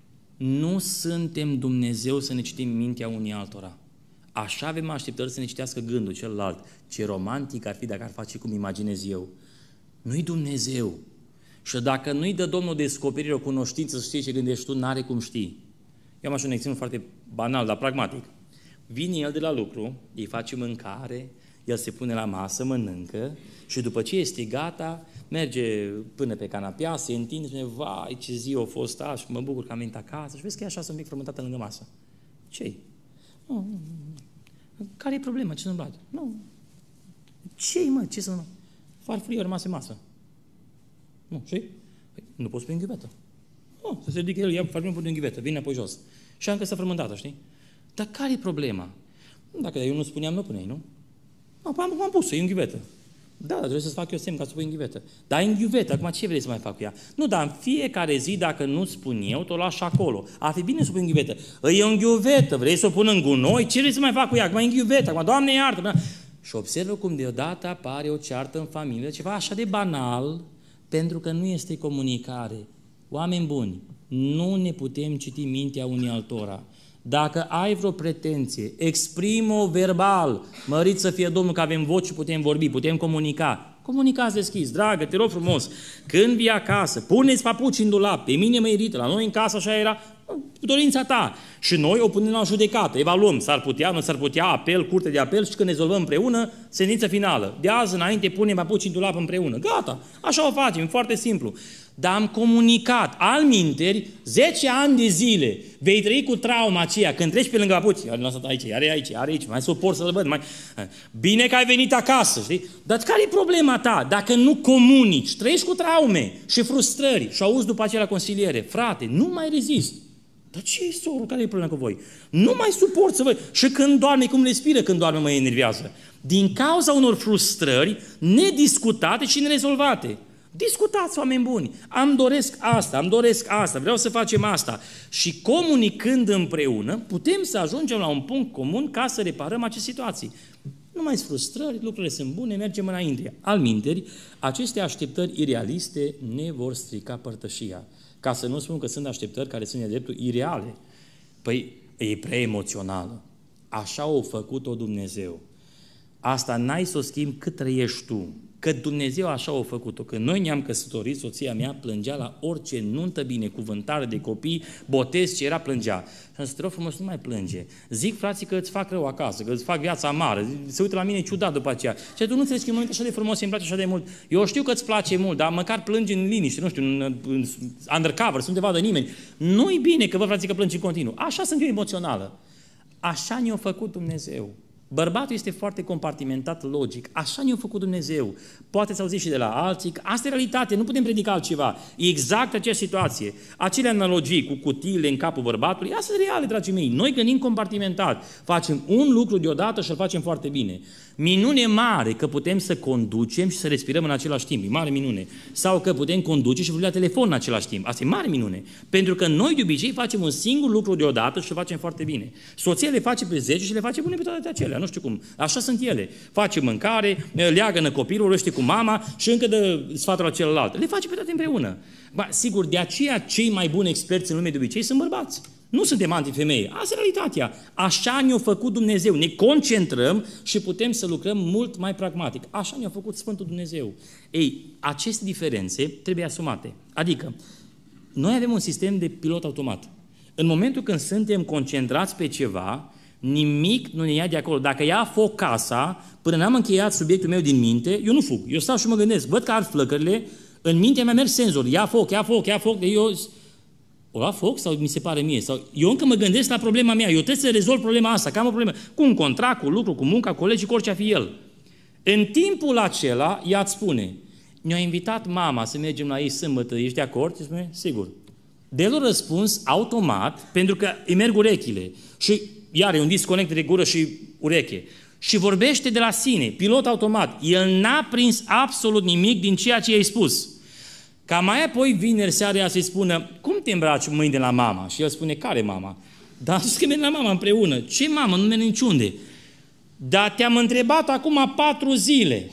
Nu suntem Dumnezeu să ne citim mintea unii altora. Așa avem așteptări să ne citească gândul celălalt. Ce romantic ar fi dacă ar face cum imaginez eu. Nu-i Dumnezeu. Și dacă nu-i dă Domnul descoperire, o cunoștință, să știi ce gândești tu, n-are cum știi. Eu am așa un exemplu foarte banal, dar pragmatic. Vine el de la lucru, îi face mâncare, el se pune la masă, mănâncă și după ce este gata, merge până pe canapea, se întinde și spune, vai, ce zi a fost așa, mă bucur că am venit acasă și vezi că e așa, sunt mic frământată lângă masă. Ce-i? Nu, care e problema? Ce s-a întâmplat? Nu. Ce-i, mă? Ce să... Farfurie a rămas pe masă. Nu, știi? Păi, nu poți pune în ghiuvetă. Nu, să se ridică el, ia farfurie, pune în ghiuvetă, vine apoi jos. Și încă s-a frământată, știi? Dar care e problema? Dacă eu nu spuneam, nu puneai, nu? Nu, am, am pus-o, e în ghiuvetă. Da, dar trebuie să-ți fac eu semn ca să pui în ghiuvetă. Dar în ghiuvetă, acum ce vrei să mai fac cu ea? Nu, dar în fiecare zi, dacă nu spun eu, te o lași acolo. Ar fi bine să o pui în ghiuvetă. E în ghiuvetă, vrei să o pun în gunoi? Ce vrei să mai fac cu ea? Acum e în ghiuvetă, acum, Doamne iartă! Și observă cum deodată apare o ceartă în familie, ceva așa de banal, pentru că nu este comunicare. Oameni buni, nu ne putem citi mintea unii altora. Dacă ai vreo pretenție, exprimă-o verbal. Mărit să fie Domnul că avem voce și putem vorbi, putem comunica. Comunicați deschis, dragă, te rog frumos, când vii acasă, puneți papuci în dulap, pe mine mă irită, la noi în casă așa era, Dorința ta. Și noi o punem la judecată, evaluăm, s-ar putea, nu s-ar putea, apel, curte de apel și când rezolvăm împreună, sentință finală. De azi înainte punem apuci în dulap împreună. Gata, așa o facem, e foarte simplu. Dar am comunicat, alminteri, zece ani de zile, vei trăi cu trauma aceea, când treci pe lângă papuci, are lăsat aici, are aici, are aici, mai suport să-l văd, mai... Bine că ai venit acasă, știi? Dar care e problema ta? Dacă nu comunici, trăiești cu traume și frustrări și auzi după aceea la consiliere, frate, nu mai rezist. Dar ce e, sorul? Care e problema cu voi? Nu mai suport să văd. Și când doarme, cum respiră când doarme, mă enervează. Din cauza unor frustrări nediscutate și nerezolvate. Discutați, oameni buni. Am doresc asta, am doresc asta, vreau să facem asta. Și comunicând împreună, putem să ajungem la un punct comun ca să reparăm aceste situații. Nu mai sunt frustrări, lucrurile sunt bune, mergem înainte. Alminteri, aceste așteptări irealiste ne vor strica părtășia. Ca să nu spun că sunt așteptări care sunt de dreptul ireale. Păi, e prea emoțională. Așa o făcut-o Dumnezeu. Asta n-ai să o schimbi cât trăiești tu. Că Dumnezeu așa o făcut-o. Când noi ne-am căsătorit, soția mea plângea la orice nuntă, binecuvântare de copii, botez, ce era, plângea. Și am zis, te rog frumos, nu mai plânge. Zic, frații, că îți fac rău acasă, că îți fac viața amară. Se uită la mine ciudat după aceea. Și tu nu înțelegi că e un moment așa de frumos, îmi place așa de mult. Eu știu că îți place mult, dar măcar plângi în liniște, nu știu, în, în undercover, să nu te vadă nimeni. Nu-i bine că vă, frații, că plângi în continuu. Așa sunt eu emoțională. Așa ne-a făcut Dumnezeu. Bărbatul este foarte compartimentat logic. Așa ne-a făcut Dumnezeu. Poate să auziți și de la alții. Asta e realitate, nu putem predica altceva. E exact aceeași situație. Acele analogii cu cutiile în capul bărbatului, astea sunt reale, dragii mei. Noi gândim compartimentat. Facem un lucru deodată și îl facem foarte bine. Minune mare că putem să conducem și să respirăm în același timp. E mare minune. Sau că putem conduce și vorbi la telefon în același timp. Asta e mare minune. Pentru că noi de obicei facem un singur lucru deodată și îl facem foarte bine. Soția le face pe zece și le face bune pe toate acelea. Nu știu cum. Așa sunt ele. Face mâncare, leagănă copilul, răște cu mama și încă dă sfatul la celălalt. Le face pe toate împreună. Ba, sigur, de aceea cei mai buni experți în lume de obicei sunt bărbați. Nu suntem anti-femei. Asta e realitatea. Așa ne-a făcut Dumnezeu. Ne concentrăm și putem să lucrăm mult mai pragmatic. Așa ne-a făcut Sfântul Dumnezeu. Ei, aceste diferențe trebuie asumate. Adică, noi avem un sistem de pilot automat. În momentul când suntem concentrați pe ceva, nimic nu ne ia de acolo. Dacă ia foc casa, până n-am încheiat subiectul meu din minte, eu nu fug. Eu stau și mă gândesc, văd că ard flăcările, în mintea mea merg senzori. Ia foc, ia foc, ia foc. Eu... O la foc sau mi se pare mie? Sau eu încă mă gândesc la problema mea. Eu trebuie să rezolv problema asta, că am o problemă. Cu un contract, cu lucru, cu munca, cu colegii, cu orice a fi el. În timpul acela, ea îți spune, ne-a invitat mama să mergem la ei sâmbătă, ești de acord? Și spune, sigur. De el răspuns automat, pentru că îi merg urechile. Și iar e un disconect de gură și ureche. Și vorbește de la sine, pilot automat. El n-a prins absolut nimic din ceea ce i-ai spus. Ca mai apoi vineri seara ea să-i spună, cum te îmbraci mâine la mama? Și el spune, care mama? Dar zis că merg la mama împreună. Ce mamă? Nu merg niciunde. Dar te-am întrebat acum patru zile.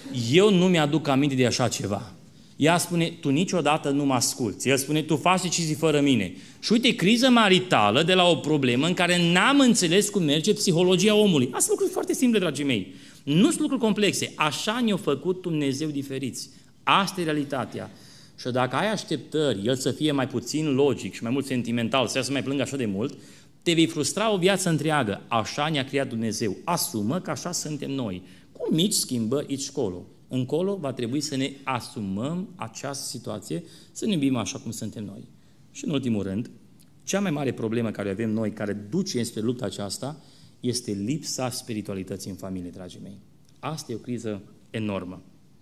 Eu nu mi-aduc aminte de așa ceva. Ea spune, tu niciodată nu mă asculți. El spune, tu faci decizii fără mine. Și uite, criză maritală de la o problemă în care n-am înțeles cum merge psihologia omului. Asta sunt lucruri foarte simple, dragii mei. Nu sunt lucruri complexe. Așa ne-a făcut Dumnezeu diferiți. Asta e realitatea. Și dacă ai așteptări, el să fie mai puțin logic și mai mult sentimental, să mai plângă așa de mult, te vei frustra o viață întreagă. Așa ne-a creat Dumnezeu. Asumă că așa suntem noi. Cu mici schimbări aici colo. Încolo va trebui să ne asumăm această situație, să ne iubim așa cum suntem noi. Și în ultimul rând, cea mai mare problemă care avem noi, care duce spre lupta aceasta, este lipsa spiritualității în familie, dragii mei. Asta e o criză enormă.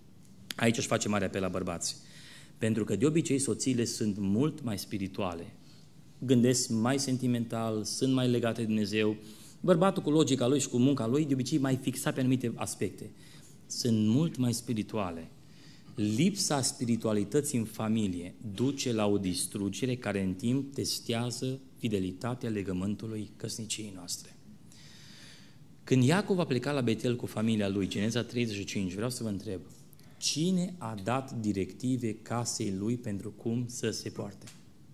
Aici își face mare apel la bărbați. Pentru că de obicei soțiile sunt mult mai spirituale. Gândesc mai sentimental, sunt mai legate de Dumnezeu. Bărbatul cu logica lui și cu munca lui de obicei mai fixat pe anumite aspecte. Sunt mult mai spirituale. Lipsa spiritualității în familie duce la o distrugere care în timp testează fidelitatea legământului căsniciei noastre. Când Iacov a plecat la Betel cu familia lui, Geneza treizeci și cinci, vreau să vă întreb, cine a dat directive casei lui pentru cum să se poarte?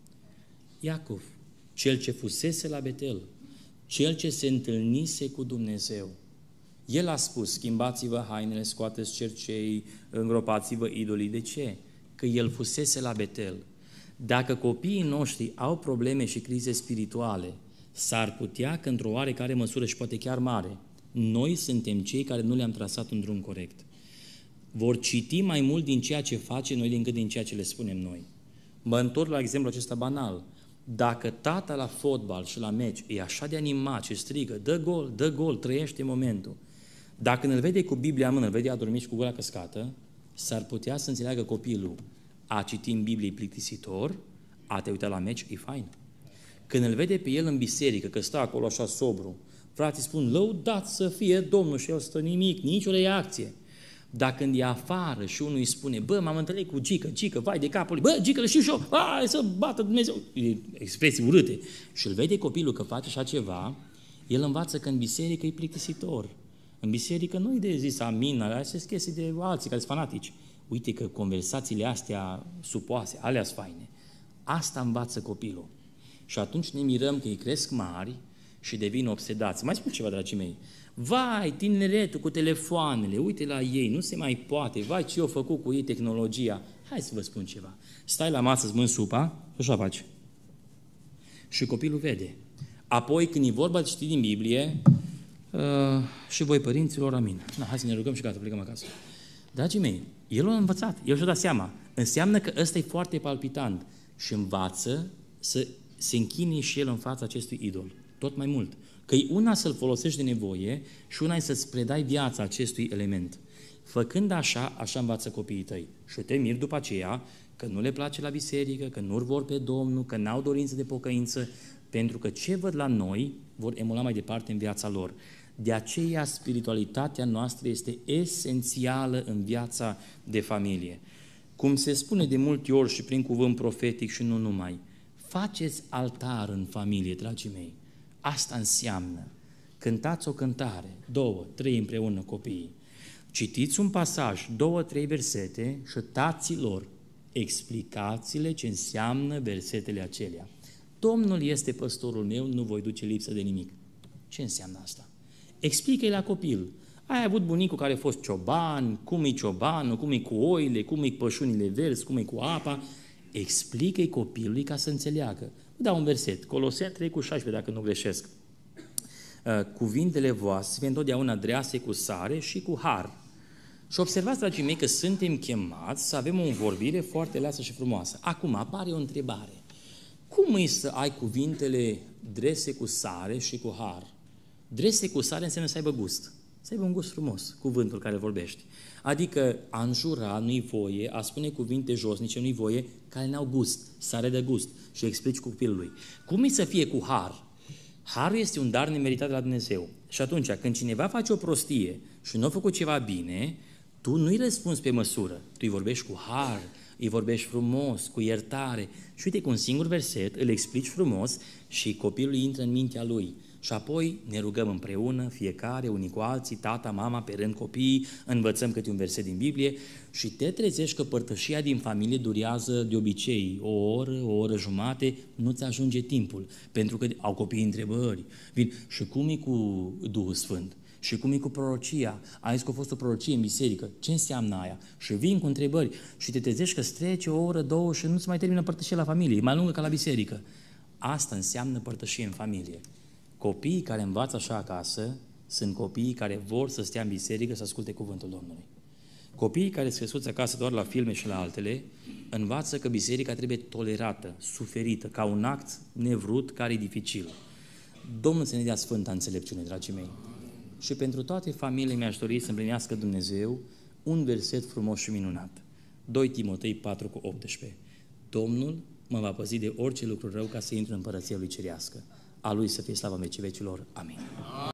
Iacov, cel ce fusese la Betel, cel ce se întâlnise cu Dumnezeu. El a spus, schimbați-vă hainele, scoateți cercei, îngropați-vă idolii. De ce? Că el fusese la Betel. Dacă copiii noștri au probleme și crize spirituale, s-ar putea că într-o oarecare măsură și poate chiar mare, noi suntem cei care nu le-am trasat un drum corect. Vor citi mai mult din ceea ce face noi decât din ceea ce le spunem noi. Mă întorc la exemplu acesta banal. Dacă tata la fotbal și la meci e așa de animat și strigă, dă gol, dă gol, trăiește momentul. Dacă îl vede cu Biblia în mână, îl vede adormit și cu gura căscată, s-ar putea să înțeleagă copilul. A citi în Biblie e plictisitor, a te uita la meci e fain. Când îl vede pe el în biserică, că stă acolo așa sobru, frații spun, lăudat să fie Domnul, și el stă nimic, nicio reacție. Dacă când e afară și unul îi spune, bă, m-am întâlnit cu Gică, Gică, vai de capul lui, bă, Gică, le știu și eu, hai să bată Dumnezeu, expresii urâte. Și îl vede copilul că face așa ceva, el învață că în biserică e plictisitor. În biserică nu-i de zis amin, alea sunt chestii de alții care sunt fanatici. Uite că conversațiile astea supoase, alea sunt faine. Asta învață copilul. Și atunci ne mirăm că îi cresc mari și devin obsedați. Mai spun ceva, dragii mei. Vai, tineretul cu telefoanele, uite la ei, nu se mai poate. Vai, ce eu făcut cu ei tehnologia. Hai să vă spun ceva. Stai la masă, îți mânci supa, așa faci. Și copilul vede. Apoi, când e vorba de citit din Biblie, uh, și voi, părinților, amin. Na, hai să ne rugăm și gata, plecăm acasă. Dragii mei, el a învățat, el și-a dat seama. Înseamnă că ăsta e foarte palpitant și învață să se închine și el în fața acestui idol. Tot mai mult. Că e una să-l folosești de nevoie și una e să-ți predai viața acestui element. Făcând așa, așa învață copiii tăi. Și te miri după aceea că nu le place la biserică, că nu-L vor pe Domnul, că n-au dorință de pocăință, pentru că ce văd la noi vor emula mai departe în viața lor. De aceea spiritualitatea noastră este esențială în viața de familie. Cum se spune de multe ori și prin cuvânt profetic și nu numai, faceți altar în familie, dragii mei. Asta înseamnă. Cântați o cântare, două, trei împreună copiii. Citiți un pasaj, două, trei versete și taților, explicați-le ce înseamnă versetele acelea. Domnul este păstorul meu, nu voi duce lipsă de nimic. Ce înseamnă asta? Explică-i la copil. Ai avut bunicul care a fost cioban, cum e ciobanul, cum e cu oile, cum e cu pășunile verzi, cum e cu apa. Explică-i copilului ca să înțeleagă. Vă dau un verset, Coloseni trei cu șaisprezece, dacă nu greșesc. Cuvintele voastre fie întotdeauna drease cu sare și cu har. Și observați, dragii mei, că suntem chemați să avem o vorbire foarte leasă și frumoasă. Acum apare o întrebare. Cum e să ai cuvintele drese cu sare și cu har? Drese cu sare înseamnă să aibă gust. Să aibă un gust frumos, cuvântul care vorbești. Adică a înjura nu-i voie, a spune cuvinte josnice nu-i voie, care n-au gust, sare de gust. Și explici copilului. Cum e să fie cu har? Harul este un dar nemeritat de la Dumnezeu. Și atunci, când cineva face o prostie și nu a făcut ceva bine, tu nu-i răspunzi pe măsură. Tu îi vorbești cu har, îi vorbești frumos, cu iertare. Și uite, cu un singur verset îl explici frumos și copilul intră în mintea lui. Și apoi ne rugăm împreună, fiecare, unii cu alții, tata, mama, pe rând, copiii, învățăm câte un verset din Biblie și te trezești că părtășia din familie durează de obicei o oră, o oră jumate, nu-ți ajunge timpul, pentru că au copiii întrebări. Vin, și cum e cu Duhul Sfânt? Și cum e cu prorocia? Ai zis că a fost o prorocie în biserică. Ce înseamnă aia? Și vin cu întrebări și te trezești că strece o oră, două și nu-ți mai termină părtășia la familie. E mai lungă ca la biserică. Asta înseamnă părtășie în familie. Copiii care învață așa acasă sunt copiii care vor să stea în biserică să asculte cuvântul Domnului. Copiii care sunt crescuți acasă doar la filme și la altele, învață că biserica trebuie tolerată, suferită, ca un act nevrut care e dificil. Domnul să ne dea sfânta înțelepciune, dragii mei. Și pentru toate familiile mi-aș dori să împlinească Dumnezeu un verset frumos și minunat. doi Timotei patru cu optsprezece. Domnul mă va păzi de orice lucru rău ca să intru în împărăția Lui Cerească. A Lui să fie slava în vecii vecilor. Amin.